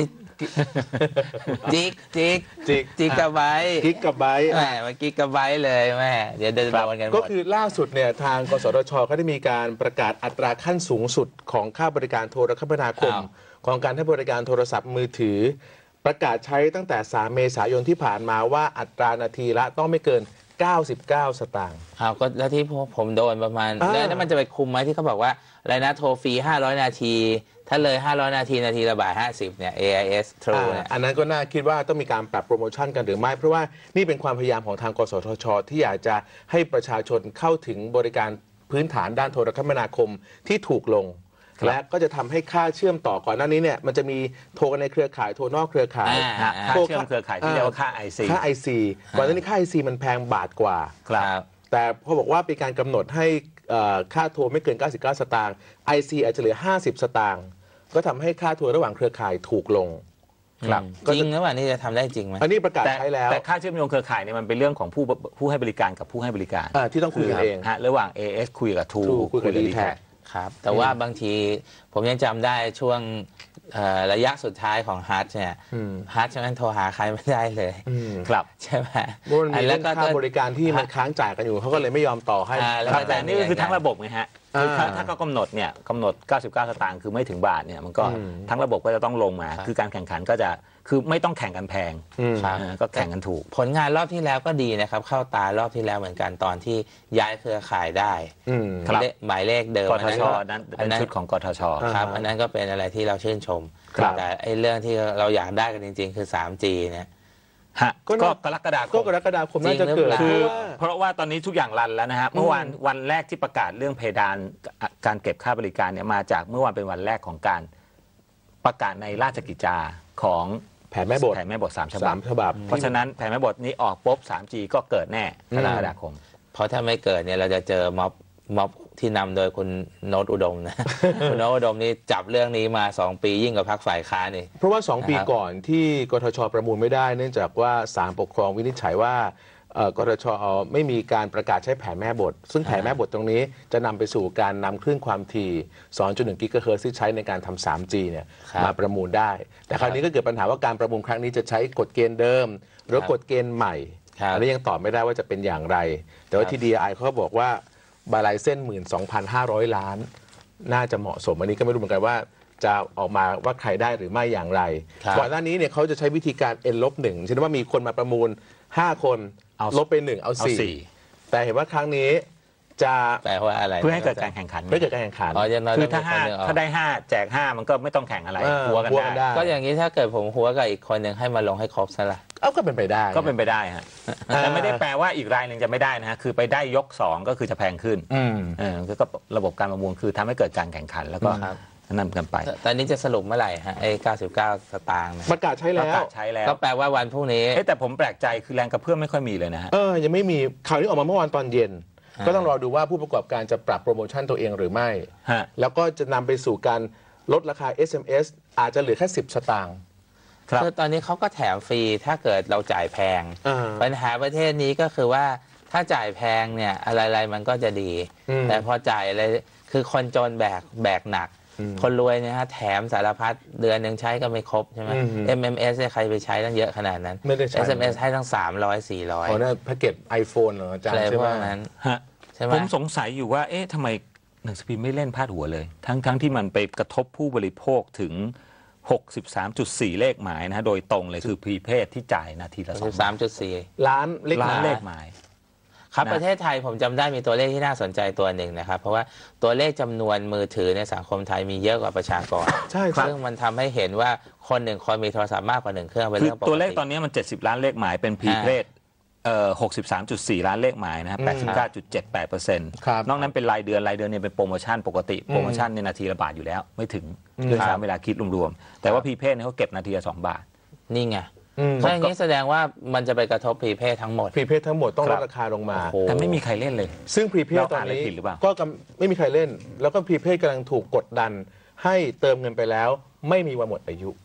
จิกจิกจิกจิกกะไบต์กิกกับไบต์แหมเมื่อกี้กะไบต์เลยแม่เดี๋ยวเดินโดนกันหมก็ดคือล่าสุดเนี่ยทางกสทชก็ได้มีการประกาศอัตราขั้นสูงสุดของค่าบริการโทรคมนาคมอ้าวของการให้บริการโทรศัพท์มือถือ ประกาศใช้ตั้งแต่สามเมษายนที่ผ่านมาว่าอัตรานาทีละต้องไม่เกินเก้าสิบเก้าสตางค์อ้าวก็แล้วที่พวกผมโดนประมาณอ่าแล้วนั่นมันจะไปคุมไหมที่เขาบอกว่าอะไรนะโทรฟรีห้าร้อยนาที ถ้าเลยห้าร้อยนาทีนาทีละบาทห้าสิบเนี่ย เอ ไอ เอส True เนี่ยอ่าอันนั้นก็น่าคิดว่าต้องมีการปรับโปรโมชั่นกันหรือไม่ เพราะว่านี่เป็นความพยายามของทางกสทช ที่อยากจะให้ประชาชนเข้าถึงบริการพื้นฐานด้านโทรคมนาคมที่ถูกลง และก็จะทำให้ค่าเชื่อมต่อก่อนหน้านี้เนี่ยมันจะมีโทรกันในเครือข่ายโทรนอกเครือข่ายอ่าฮะค่าเชื่อมเครือข่ายที่เรียกว่าค่า ไอ ซีค่า ไอ ซี ก่อนหน้านี้ค่า ไอ ซี มันแพงบาทกว่าครับแต่พอบอกว่าเป็นการกำหนดให้เอ่อค่าโทรไม่เกิน เก้าสิบเก้า สตางค์ ไอ ซี อาจจะเหลือ ห้าสิบ สตางค์ก็ทำให้ค่าโทรระหว่างเครือข่ายถูกลงครับจริงหรือเปล่านี่จะทำได้จริงไหมอันนี้ประกาศแต่ใช้แล้วแต่ค่าเชื่อมโยงเครือข่ายเนี่ยมันเป็นเรื่องของผู้ผู้ให้บริการกับผู้ให้บริการอ่าที่ต้องคุยกันเองฮะระหว่าง เอ เอส คุยกับ True True คุยกับดีดีแท็แท็กครับ แต่ว่าบางทีผมยังจำได้ช่วงเอ่อระยะสุดท้ายของฮัทเนี่ยอืมฮัทใช่ไหมโทรหาใครไม่ได้เลยอืมครับใช่ไหมเพราะมันมีเรื่องก็ค่าบริการที่มันค้างจ่ายกันอยู่เขาก็เลยไม่ยอมต่อให้อ่าแล้วครับก็แต่นี่ก็คือทั้งระบบไงฮะอ่าคือถ้าถ้าเขากำหนดเนี่ยกำหนด เก้าสิบเก้า สตางค์คือไม่ถึงบาทเนี่ยมันก็อืมทั้งระบบก็จะต้องลงมา คือการแข่งขันก็จะคือไม่ต้องแข่งกันแพงอืมครับเออก็แข่งกันถูกผลงานรอบที่แล้วก็ดีนะครับ เข้าตารอบที่แล้วเหมือนกันตอนที่ย้ายเครือข่ายได้อืมครับเลขหมายเลขเดิมกอัทนนั้นชก็นั้นอัเป็น นนั้นชุดของกทชครับอ่าฮะอันนั้นก็เป็นอะไรที่เราชื่นชมครับแต่ไอ้เรื่องที่เราอยากได้กันจริง ๆ คือ ทรีจี เนี่ยฮะก็ก็น่ากรกฎาคก็มกรกฎาคมน่าจะเกิดจริงหรือเปล่าคือเพราะว่าเพราะว่าตอนนี้ทุกอย่างรันแล้วนะฮะเมื่อวานวันแรกที่ประกาศเรื่องเพดานการเก็บค่าบริการเนี่ยมาจากเมื่อวานเป็นวันแรกของการประกาศในราชกิจจาของแผนแม่บทแผนแม่บทสามฉบัสาบมฉบับเพราะฉะนั้นแผนแม่บทนี้ออกปุ๊บ ทรีจี ก็เกิดแน่กรกฎาคมเพราะถ้าไม่เกิดเนี่ยเราจะเจอม็อบม็อบที่นำโดยคุณโน้ตอุดมนะ คุณโน้ตอุดมนี่จับเรื่องนี้มาสองปียิ่งกว่าพรรคฝ่ายค้านนี่เพราะว่า สอง ปีนะครับก่อนที่กทชประมูลไม่ได้ เนื่องจากว่าศาลปกครองวินิจฉัยว่าเอ่อกทชไม่มีการประกาศใช้แผนแม่บท ซึ่งแผนแม่บทตรงนี้จะนำไปสู่การนำคลื่นความถี่ สองจุดหนึ่ง กิกะเฮิรตซ์ที่ใช้ในการทำ ทรีจี เนี่ยครับมาประมูลได้ แต่คราวนี้ก็เกิดปัญหาว่าการประมูลครั้งนี้จะใช้กฎเกณฑ์เดิม หรือครับกฎเกณฑ์ใหม่ครับอันนี้ยังตอบไม่ได้ว่าจะเป็นอย่างไร แต่ว่าครับที่ ดี ไอ เขาก็บอกว่าบาลายเส้น หนึ่งหมื่นสองพันห้าร้อย ล้าน น่าจะเหมาะสม อันนี้ก็ไม่รู้เหมือนกันว่าจะออกมาว่าใครได้หรือไม่อย่างไรครับก่อนหน้านี้เนี่ยเขาจะใช้วิธีการ n ลบหนึ่งเช่นว่ามีคนมาประมูล ห้า คนเอาลบไปหนึ่งเอาเอาสี่สี่แต่เห็นว่าครั้งนี้จะแปลว่าอะไรเพื่อให้เกิดการแข่งขันไม่เกิดการแข่งขันอ๋อยังน้อยคืต้อง ถ้ามีห้าคนหนึ่งออกถ้าได้ห้าแจกห้ามันก็ไม่ต้องแข่งอะไรเออหัวกันหัวกันได้ได้ก็อย่างนี้ถ้าเกิดผมหัวกับอีกคนหนึ่งให้มาลงให้ครบซะละเอ้าก็เป็นไปได้ก็เป็นไปได้ฮะแต่ไม่ได้แปลว่าอีกรายหนึ่งจะไม่ได้นะฮะคือไปได้ยกสองก็คือจะแพงขึ้นอืมเออก็ระบบการประมูลคือทำให้เกิดการแข่งขันแล้วก็ครับนำกันไปตอนนี้จะสรุปเมื่อไหร่ฮะไอ้เก้าสิบเก้าสตางค์เนี่ยประกาศใช้ปแล้ระวกาศใช้แล้วก็แปลว่าวันพรุ่งนี้เอ๊ะแต่ผมแปลกใจคือแรงกระเพื่อมไม่ค่อยมีเลยนะฮะเออ ยังไม่มีข่าวนี้ออกมาเมื่อวานตอนเย็นอ่าก็ต้องรอดูว่าผู้ประกอบการจะปรับโปรโมชั่นตัวเองหรือไม่ฮะแล้วก็จะนำไปสู่การลดราคา เอส เอ็ม เอส อาจจะเหลือแค่สิบสตางค์ครับคือตอนนี้เขาก็แถมฟรีถ้าเกิดเราจ่ายแพงอ่าปัญหาประเทศนี้ก็คือว่าถ้าจ่ายแพงเนี่ยอะไรๆมันก็จะดีอืมแต่พอจ่ายอะไรคือคนจนแบกแบกหนักอืมคนรวยเนี่ยฮะแถมสารพัดเดือนหนึ่งใช้ก็ไม่ครบใช่ไหมอืมเอ็ม เอ็ม เอส เนี่ยใครไปใช้ตั้งเยอะขนาดนั้นไม่ได้ใช้เอส เอ็ม เอส ให้ตั้งสามร้อยสี่ร้อยอ๋อนั่นแพ็กเกจ iPhone เหรออาจารอะไรย์ใช่พไหมวกนั้นฮะใช่ไหมผมสงสัยอยู่ว่าเอ๊ะทำไมหนังสือพิมพ์ไม่เล่นพาดหัวเลย ทั้งทั้งที่มันไปกระทบผู้บริโภคถึง หกสิบสามจุดสี่ เลขหมายนะฮะโดยตรงเลยคือพรีเพดที่จ่ายนาทีละสองสามจุดสี่ล้านเล็กล้านหเลมายขหมายครับนะประเทศไทยผมจำได้มีตัวเลขที่น่าสนใจตัวหนึ่งนะครับ เพราะว่าตัวเลขจำนวนมือถือในสังคมไทยมีเยอะกว่าประชากรใช่ครับซึ่งมันทำให้เห็นว่าคนหนึ่งคนมีโทรศัพท์มากกว่าหนึ่งเครื่องเป็นคือเรื่องปกติตัวเลขตอนนี้มัน เจ็ดสิบ ล้านเลขหมายเป็นพรีเพดเอ่อ หกสิบสามจุดสี่ ล้านเลขหมายนะฮะ แปดสิบเก้าจุดเจ็ดแปดเปอร์เซ็นต์ครับนอกนั้นเป็นรายเดือนรายเดือนเนี่ยเป็นโปรโมชั่นปกติโปรโมชั่นในนาทีละบาทอยู่แล้ว ไม่ถึงด้วยซ้ำเวลาคิดรวมๆแต่ว่าพรีเพดเนี่ยเขาเก็บนาทีละสองบาทนี่ไงอืมถ้าอย่างนี้แสดงว่ามันจะไปกระทบพรีเพย์ทั้งหมดพรีเพดทั้งหมดต้องคลรัดบราคาลงมาโอ้โหแต่ไม่มีใครเล่นเลยซึ่งพรีเพดเราตอนอ่านอะไรนี้ผิดหรือเปล่าก็กำไม่มีใครเล่น แล้วก็พรีเพดกำลังถูกกดดันให้เติมเงินไปแล้ว ไม่มีวันหมดอายุ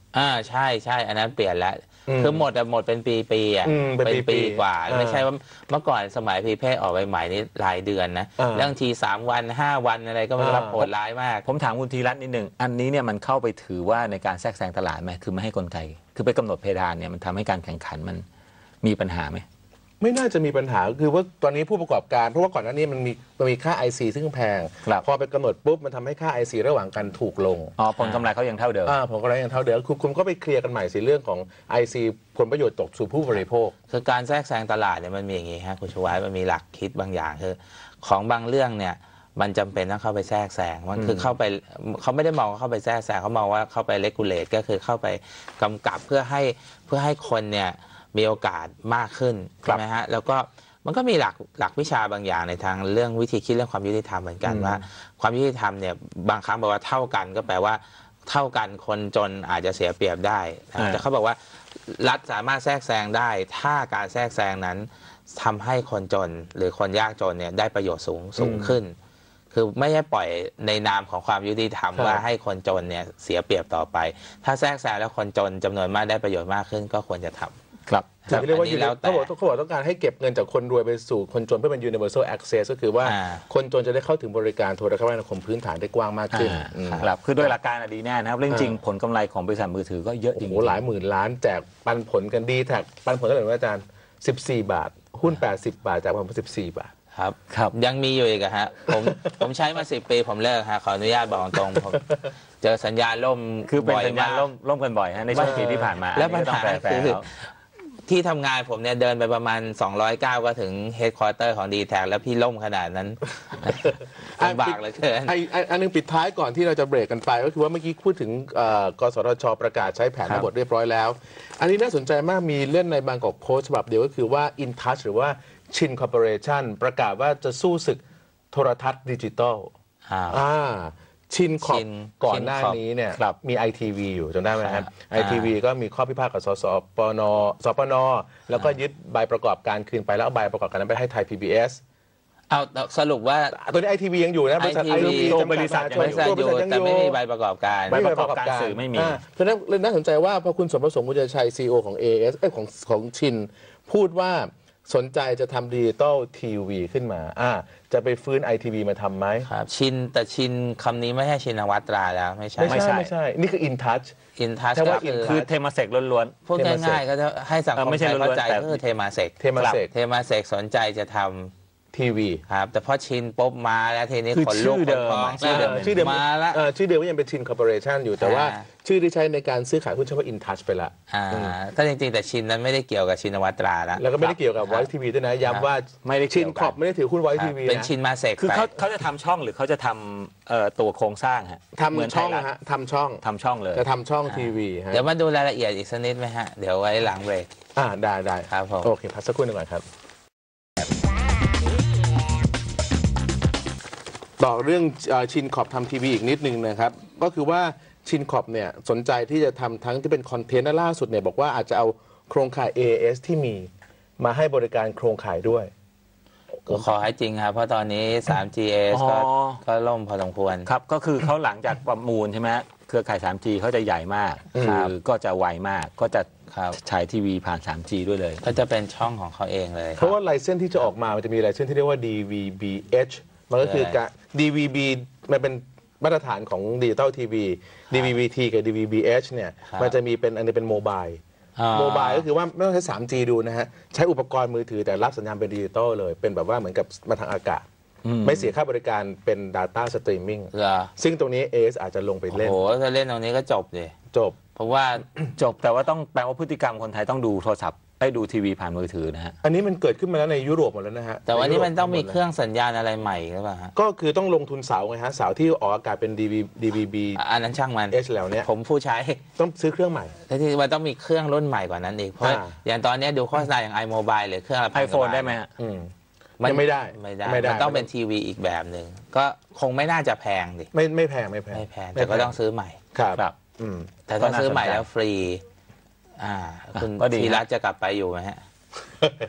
อ่าใช่ใช่อันนั้นเปลี่ยนแล้วคือหมดอะหมดเป็นปีๆอ่ะอืมเป็นเป็นปีปีๆกว่าอ่าไม่ใช่ว่าเมื่อก่อนสมัยพรีเพศออกใหม่ๆนี่รายเดือนนะอ่าเรื่องทีสามวันห้าวันอะไรก็ไม่รับอ่าโหดร้ายมากผมถามคุณธีรัตน์นิดหนึ่งอันนี้เนี่ยมันเข้าไปถือว่าในการแทรกแซงตลาดไหมคือไม่ให้กลไกคือไปกำหนดเพดานเนี่ยมันทำให้การแข่งขันมันมีปัญหาไหมไม่น่าจะมีปัญหาคือว่าตอนนี้ผู้ประกอบการเพราะว่าก่อนหน้านี้มันมีมันมีค่า ไอ ซี ซึ่งแพงครับพอไปกำหนดปุ๊บมันทำให้ค่า ไอ ซี ระหว่างกันถูกลงอ๋อผลกำไรเขายังเท่าเดิมอ่าผมก็เลยอย่างเท่าเดิมคุณคุณก็ไปเคลียร์กันใหม่สิเรื่องของ ไอ ซี ผลประโยชน์ตกสู่ผู้บริโภคคือการแทรกแซงตลาดเนี่ยมันมีอย่างงี้ฮะคุณชวายมันมีหลักคิดบางอย่างคือของบางเรื่องเนี่ยมันจำเป็นต้องเข้าไปแทรกแซงมันคือเข้าไปเขาไม่ได้มองว่าเข้าไปแทรกแซงเขามองว่าเข้าไปเลกูเลตก็คือเข้าไปกำกับเพื่อให้เพื่อให้คนเนี่ยมีโอกาสมากขึ้นใช่ไหมฮะแล้วก็มันก็มีหลักหลักวิชาบางอย่างในทางเรื่องวิธีคิดเรื่องความยุติธรรมเหมือนกันว่าความยุติธรรมเนี่ยบางครั้งบอกว่าเท่ากันก็แปลว่าเท่ากันคนจนอาจจะเสียเปรียบได้แต่เขาบอกว่ารัฐสามารถแทรกแซงได้ถ้าการแทรกแซงนั้นทำให้คนจนหรือคนยากจนเนี่ยได้ประโยชน์สูงสูงขึ้นคือไม่ใช่ปล่อยในนามของความยุติธรรมว่าให้คนจนเนี่ยเสียเปรียบต่อไปถ้าแทรกแซงแล้วคนจนจำนวนมากได้ประโยชน์มากขึ้นก็ควรจะทำครับที่เรียกว่าอันนี้แล้วแต่เขาบอกเขาบอกต้องการให้เก็บเงินจากคนรวยไปสู่คนจนเพื่อเป็น universal access ก็คือว่าอ่าคนจนจะได้เข้าถึงบริการโทรคมนาคมพื้นฐานได้กว้างมากขึ้นอ่าอืมครับคือโดยหลักการอะดีแน่นะครับเรื่องจริงอ่าผลกำไรของบริษัทมือถือก็เยอะจโอ้ริงโหหลายหมื่นล้านแจกปันผลกันดีแท็กปันผลเท่าไหร่นะอาจารย์สิบสี่บาท หุ้นแปดสิบบาทจากปันผลสิบสี่บาทครับครับยังมีอยู่อีกอะฮะผมผมใช้มาสิบปีผมเลิกฮะขออนุญาตบอกตรงผมเจอสัญญาณล่มคือเป็นบ่อยสัญญาณมากล่มล่มกันบ่อยฮะในช่วงปีที่ผ่านมาแล้วปัญอันหานี้ก็ต้องแฟร์ๆคือแล้วที่ทำงานผมเนี่ยเดินไปประมาณสองร้อยเก้าก็ถึงเฮดค q อเตอร์ของดีแท็แล้วพี่ล่มขนาดนั้นลำบากเหลือเกินไอ้ไอ้อันหนึงปิดท้ายก่อนที่เราจะเบรกกันไปก็คือว่าเมื่อกี้พูดถึงเอ่อกสทชประกาศใช้แผนทั้งหมดเรียบร้อยแล้ว อันนี้น่าสนใจมากมีเล่นในบางกอกโพสต์ฉบับเดียวก็คือว่า InTouch หรือว่าชินคอร์ปอเรชั่นประกาศว่าจะสู้ศึกโทรทัศน์ดิจิตอลอ่าอ่าชินขอบชินก่อนหน้านี้เนี่ยครับมี ไอ ที วี อยู่จำได้ไหมครับอ่าไอ ที วี ก็มีข้อพิพาทกับสสปนสปนแล้วก็ยึดใบประกอบการคืนไปแล้วเอาใบประกอบการนั้นไปให้ไทย พี บี เอสเอาสรุปว่าตัวนี้ ไอ ที วี ยังอยู่นะบริษัทไอ ที วีจำกัดบริษัทมหาชนบริษัทอยู่บริษัทยังแต่อยู่ไม่มีใบประกอบการใบประกอบการสื่อไม่มีาเพราะฉะนั้นเลยน่าสนใจว่าพอคุณสมประสงค์คุณจะชัย ซี อี โอ ของ เอ เอส เอ้ยของของชิน พูดว่าสนใจจะทำดิจิตอลทีวีขึ้นมาอ่าจะไปฟื้น ไอ ที วี มาทำไหมครับชินแต่ชินคำนี้ไม่ใช่ชินวัตราแล้วไม่ใช่ไม่ไม่ใช่ใช่ไม่ใช่ นี่คือ InTouch อินทัชแต่ก็ว่าคือคือเทมาเซกล้วนพูดเทมาเซกง่ายๆก็จะให้สังคเอมอไม่ใช่ไทยเข้าใจล้วนๆแต่ก็คือเทมาเซกเทมาเซกเทมาเซกสนใจจะทำทีวีครับแต่พอชินปุ๊บมาแล้วทีนี้คือขนลุกชื่อเดิมขนพองอะชื่อเดิมชื่อเดิมมาแล้วเอ่อชื่อเดิมก็ยังเป็นชินคอร์ปอเรชันอยู่แต่ว่าอ่าชื่อที่ใช้ในการซื้อขายหุ้นเฉพาะ InTouch ไปละอ่าถ้าจริงๆแต่ชินนั้นไม่ได้เกี่ยวกับชินวัตราแล้วแล้วก็ไม่ได้เกี่ยวกับ Voice ที วี ด้วยนะ ย้ำว่าไม่ได้เกี่ชิยนวกันขอบไม่ได้ถือหุ้น Voice ที วีเป็นนะชินมาเซกคือเขาไปเขาจะทำช่องหรือเขาจะทำเอ่อตัวโครงสร้างฮะเหมือนทำช่องไทยรัฐฮะทำช่องทำช่องเลยจะทำช่องทีวีฮะเดี๋ยวมาดูรายละเอียดอีกสักนิดไหมฮะ เดี๋ยวไว้หลังเบรกอ่าได้ได้ครับผมโอเคพักสักครู่หนึงก่อนครับ ต่อเรื่องเอ่อชินขอบทำทีวีอีกนิดนึงนะครับ ก็คือว่าชินขอบเนี่ยสนใจที่จะทำทั้งที่เป็นคอนเทนต์และล่าสุดเนี่ยบอกว่าอาจจะเอาโครงข่าย เอ เอส ที่มีมาให้บริการโครงข่ายด้วยก็ขอให้จริงครับ เพราะตอนนี้ ทรี จี เอส ก็อ๋อก็ล่มพอสมควรครับก็คือเขาหลังจากประมูลใช่ไหมฮะเครือข่าย ทรี จี เขาจะใหญ่มากอืมคือก็จะไวมากก็จะครับฉายทีวีผ่าน ทรี จี ด้วยเลยก็จะเป็นช่องของเขาเองเลยเพราะว่าไลเซนส์ที่จะออกมามันจะมีไลเซนส์ที่เรียกว่า ดี วี บี เอช มันก็คือการ ดี วี บี มันเป็นมาตรฐานของดิจิตอลทีวี ดี วี บี ที กับ ดี วี บี เอช เนี่ยครับมันจะมีเป็นอันนี้เป็นโมบายอ่าโมบายก็คือว่าไม่ต้องใช้ ทรี จี ดูนะฮะ ใช้อุปกรณ์มือถือแต่รับสัญญาณเป็นดิจิตอลเลย เป็นแบบว่าเหมือนกับมาทางอากาศอืมไม่เสียค่าบริการเป็น Data Streaming เหรอซึ่งตรงนี้ เอ เอส อาจจะลงไปโอ้เล่นโหถ้าเล่นตรงนี้ก็จบเลยจบเพราะว่าจบแต่ว่าต้องแปลว่าพฤติกรรมคนไทยต้องดูโทรศัพท์ได้ดูทีวีผ่านมือถือนะฮะอันนี้มันเกิดขึ้นมาแล้วในยุโรปหมดแล้วนะฮะแต่ว่านี่มันต้องมีใยุโปเครื่องสัญญาณอะไรใหม่หรือเปล่าฮะก็คือต้องลงทุนเสาไงฮะ เสาที่ออกอากาศเป็น ดี วี ดี วี บีอันนั้นช่างมันเอช แล้วเนี่ยผมผู้ใช้ต้องซื้อเครื่องใหม่แต่ที่มันต้องมีเครื่องรุ่นใหม่กว่านั้นอีก เพราะอ่าอย่างตอนนี้ดูโฆษณาอย่าง iMobile หรือเครื่องละพันกว่า iPhone บาทได้ไหมฮะอืมมันยังไม่ได้ไม่ได้ไม่ได้มันต้องเป็นทีวีอีกแบบหนึ่งก็คงไม่น่าจะแพงดิไม่ไม่แพงไม่แพงไม่แพงแต่ก็ต้องซื้อใหม่ครับครับอืมแต่ถ้าซื้อใหม่ก็น่าสนใจแล้วฟรี อ่า คุณก็ดีธีนะรัตน์จะกลับไปอยู่ไหมฮะ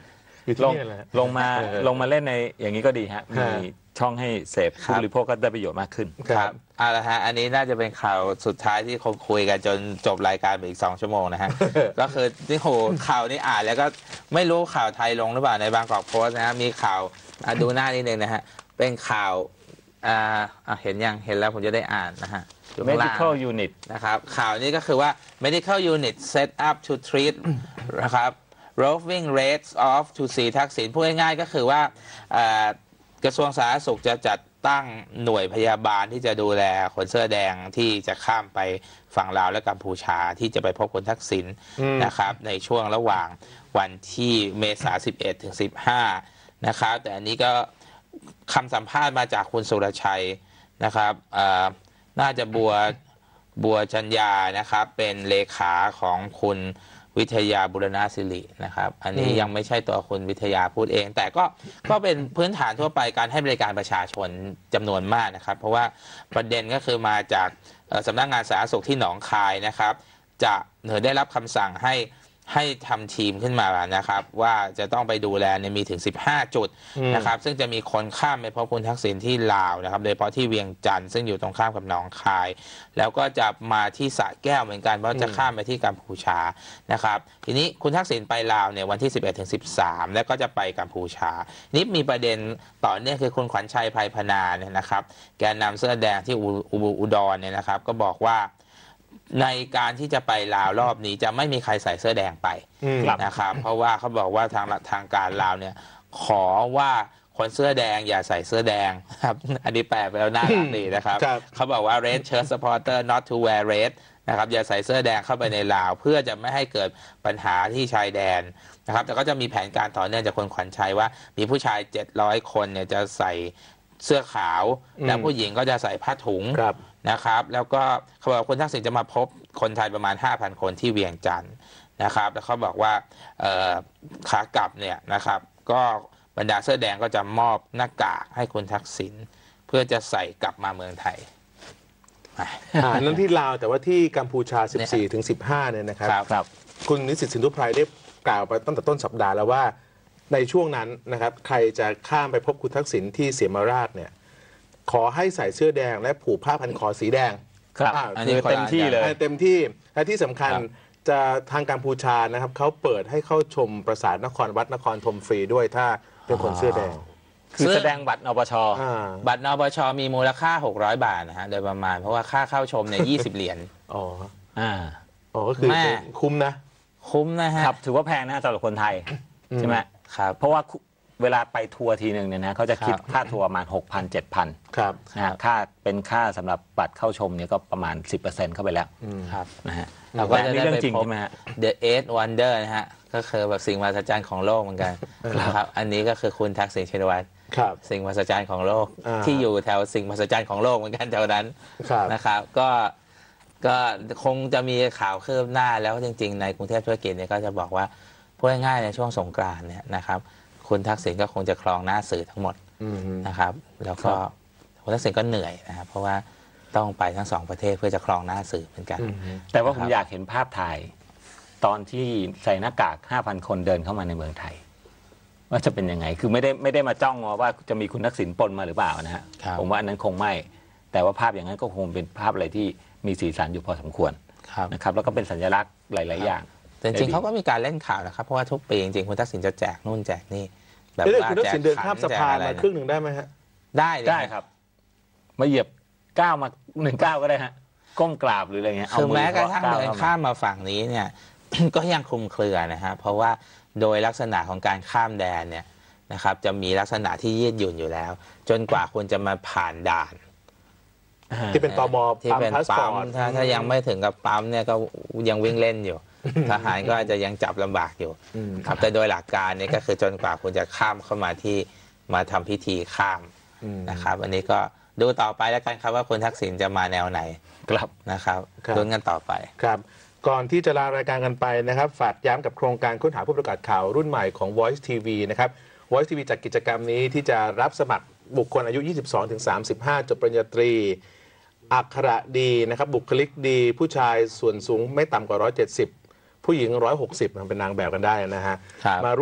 อยู่ที่ลงนี่แหละลงมาลงมาเล่นในอย่างนี้ก็ดีฮะมีช่องให้เสพผู้บริโภคก็ได้ประโยชน์มากขึ้นครับเอาละฮะอันนี้น่าจะเป็นข่าวสุดท้ายที่คงคุยกันจนจบรายการไปอีกสองชั่วโมงนะฮะ ก็คือที่โหข่าวนี้อ่านแล้วก็ไม่รู้ข่าวไทยลงหรือเปล่าในบางกอกโพสต์นะฮะมีข่าวอ่ะดูหน้านิดนึงนะฮะเป็นข่าวอ่าอ่ะเห็นยังเห็นแล้วผมจะได้อ่านนะฮะอยู่ข้างล่าง medical unit นะครับข่าวนี้ก็คือว่า medical unit set up to treat นะครับ roving raids of to see ทักษิณพูดง่ายๆก็คือว่าเอ่อกระทรวงสาธารณสุขจะจัดตั้งหน่วยพยาบาลที่จะดูแลคนเสื้อแดงที่จะข้ามไปฝั่งลาวและกัมพูชาที่จะไปพบคุณทักษิณนะครับในช่วงระหว่างวันที่เมษายนสิบเอ็ดถึงสิบห้านะครับแต่อันนี้ก็คำสัมภาษณ์มาจากคุณสุรชัยนะครับน่าจะบัวบัวจัญญานะครับเป็นเลขาของคุณวิทยาบุรณศิรินะครับอันนี้ยังไม่ใช่ตัวคุณวิทยาพูดเองแต่ก็ก็เป็นพื้นฐานทั่วไปการให้บริการประชาชนจำนวนมากนะครับเพราะว่าประเด็นก็คือมาจากสำนักงานสาธารณสุขที่หนองคายนะครับจะเนได้รับคำสั่งให้ให้ทำทีมขึ้นมานะครับว่าจะต้องไปดูแลเนี่ยมีถึงสิบห้าจุดนะครับซึ่งจะมีคนข้ามไปพบคุณทักษิณที่ลาวนะครับโดยเฉพาะที่เวียงจันทร์ซึ่งอยู่ตรงข้ามกับหนองคายแล้วก็จะมาที่สระแก้วเหมือนกันเพราะจะข้ามไปที่กัมพูชานะครับทีนี้คุณทักษิณไปลาวเนี่ยวันที่สิบเอ็ดถึงสิบสามแล้วก็จะไปกัมพูชานี่มีประเด็นต่อเนื่องคือคุณขวัญชัยไพพนาเนี่ยนะครับแกนนำเสื้อแดงที่อุดรเนี่ยนะครับก็บอกว่าในการที่จะไปลาวรอบนี้จะไม่มีใครใส่เสื้อแดงไปนะครับเพราะว่าเขาบอกว่าทางทางการลาวเนี่ยขอว่าคนเสื้อแดงอย่าใส่เสื้อแดงครับอันนี้แปลไปแล้วน่ารักดีนะครับเขาบอกว่า red shirt supporter not to wear red นะครับอย่าใส่เสื้อแดงเข้าไปในลาวเพื่อจะไม่ให้เกิดปัญหาที่ชายแดนนะครับแต่ก็จะมีแผนการต่อเนื่องจากคนขวัญชัยว่ามีผู้ชายเจ็ดร้อยคนเนี่ยจะใส่เสื้อขาวแล้วผู้หญิงก็จะใส่ผ้าถุงนะครับแล้วก็เขาบอกคุณทักษิณจะมาพบคนไทยประมาณ ห้าพัน คนที่เวียงจันทร์นะครับแล้วเขาบอกว่าขากลับเนี่ยนะครับก็บรรดาเสื้อแดงก็จะมอบหน้ากากให้คุณทักษิณเพื่อจะใส่กลับมาเมืองไทยอ่านั่นที่ลาวแต่ว่าที่กัมพูชา สิบสี่ถึงสิบห้า เนี่ยนะครับครับคุณนิสิตสินธุไพรได้กล่าวไปตั้งแต่ต้นสัปดาห์แล้วว่าในช่วงนั้นนะครับใครจะข้ามไปพบคุณทักษิณที่เสียมราชเนี่ยขอให้ใส่เสื้อแดงและผูกผ้าพันคอสีแดงครับอันนี้เต็มที่เลยเต็มที่และที่สำคัญจะทางกัมพูชานะครับเขาเปิดให้เข้าชมปราสาทนครวัดนครธมฟรีด้วยถ้าเป็นคนเสื้อแดงคือแสดงบัตรนปชบัตรนปชมีมูลค่าหกร้อยบาทนะฮะโดยประมาณเพราะว่าค่าเข้าชมเนี่ยยี่สิบเหรียญอ๋ออ่าอ๋อก็คือคุ้มนะคุ้มนะฮะครับถือว่าแพงนะสำหรับคนไทยใช่ไหมครับเพราะว่าเวลาไปทัวร์ทีหนึ่งเนี่ยนะเขาจะคิดค่าทัวร์ประมาณ หกพัน เจ็ดพันครับนะค่าเป็นค่าสำหรับบัตรเข้าชมเนี่ยก็ประมาณ สิบเปอร์เซ็นต์ เข้าไปแล้วครับนะฮะเราก็จะได้ไปพบ The Eight Wonder นะฮะก็คือแบบสิ่งมหัศจรรย์ของโลกเหมือนกันนะครับอันนี้ก็คือคุณทักษิณชินวัตรสิ่งมหัศจรรย์ของโลกที่อยู่แถวสิ่งมหัศจรรย์ของโลกเหมือนกันแถวนั้นนะครับก็ก็คงจะมีข่าวคืบหน้าแล้วจริงๆในกรุงเทพธุรกิจเนี่ยก็จะบอกว่าพูดง่ายๆในช่วงสงกรานต์เนี่ยนะครับคุณทักษิณก็คงจะครองหน้าสื่อทั้งหมดนะครับแล้วก็คุณทักษิณก็เหนื่อยนะครับเพราะว่าต้องไปทั้งสองประเทศเพื่อจะครองหน้าสื่อเหมือนกันแต่ว่าผมอยากเห็นภาพถ่ายตอนที่ใส่หน้ากาก ห้าพัน คนเดินเข้ามาในเมืองไทยว่าจะเป็นยังไงคือไม่ได้ไม่ได้มาจ้องว่าจะมีคุณทักษิณปนมาหรือเปล่านะฮะผมว่าอันนั้นคงไม่แต่ว่าภาพอย่างนั้นก็คงเป็นภาพอะไรที่มีสีสันอยู่พอสมควรนะครับแล้วก็เป็นสัญลักษณ์หลายๆอย่างแต่จริงๆเขาก็มีการเล่นข่าวนะครับเพราะว่าทุกปีจริงๆคุณทักษิณจะแจกนู่นแจกนี่แบบว่าคุณทักษิณเดินข้ามสะพานมาครึ่งหนึ่งได้ไหมฮะได้ได้ครับมาเหยียบก้าวมาหนึ่งก้าวก็ได้ฮะก้มกราบหรืออะไรเงี้ยคือแม้กระทั่งเดินข้ามมาฝั่งนี้เนี่ยก็ยังคลุมเครือนะฮะเพราะว่าโดยลักษณะของการข้ามแดนเนี่ยนะครับจะมีลักษณะที่ยืดหยุ่นอยู่แล้วจนกว่าคุณจะมาผ่านด่านที่เป็นตม. ที่เป็นปั๊มถ้าถ้ายังไม่ถึงกับปั๊มเนี่ยก็ยังวิ่งเล่นอยู่ทหารก็อาจจะยังจับลำบากอยู่ครับแต่โดยหลักการนี่ก็คือจนกว่าคุณจะข้ามเข้ามาที่มาทำพิธีข้ามนะครับอันนี้ก็ดูต่อไปแล้วกันครับว่าคุณทักษิณจะมาแนวไหนครับนะครับลุ้นกันต่อไปครับก่อนที่จะลารายการกันไปนะครับฝากย้ำกับโครงการค้นหาผู้ประกาศข่าวรุ่นใหม่ของ Voice ที วี นะครับ Voice ที วี จัดกิจกรรมนี้ที่จะรับสมัครบุคคลอายุ ยี่สิบสองถึงสามสิบห้า จบปริญญาตรีอักขระดีนะครับบุคลิกดีผู้ชายส่วนสูงไม่ต่ำกว่าหนึ่งร้อยเจ็ดสิบผู้หญิงหนึ่งร้อยหกสิบเป็นนางแบบกันได้นะฮะมาร่วม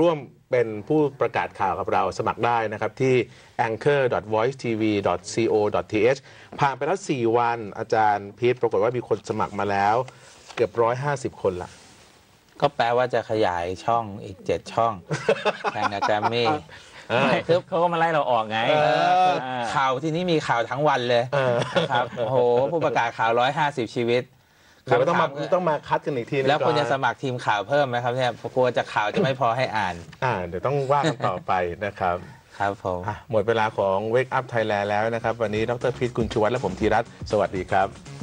เป็นผู้ประกาศข่าวกับเราสมัครได้นะครับที่ แองเกอร์ ดอท วอยซ์ ที วี ดอท ซี โอ ดอท ที เอช ผ่านไปแล้วสี่วันอาจารย์พีทปรากฏว่ามีคนสมัครมาแล้วเกือบร้อยห้าสิบคนละก็แปลว่าจะขยายช่องอีกเจ็ดช่องแข่งกับแกรมมี่ไม่คือเขาก็มาไล่เราออกไงเออข่าวที่นี้มีข่าวทั้งวันเลยนะครับโอ้โหผู้ประกาศข่าวร้อยห้าสิบชีวิตเดี๋ยวต้องมาต้องมาคัดกันอีกทีนึงแล้วคุณจะสมัครทีมข่าวเพิ่มไหมครับเนี่ยกลัวจะข่าวจะไม่พอให้อ่านอ่าเดี๋ยวต้องว่ากันต่อไปนะครับครับผมหมดเวลาของ Wake Up Thailand แล้วนะครับวันนี้ดรพีท กุลชวัฒน์และผมธีรัตน์สวัสดีครับ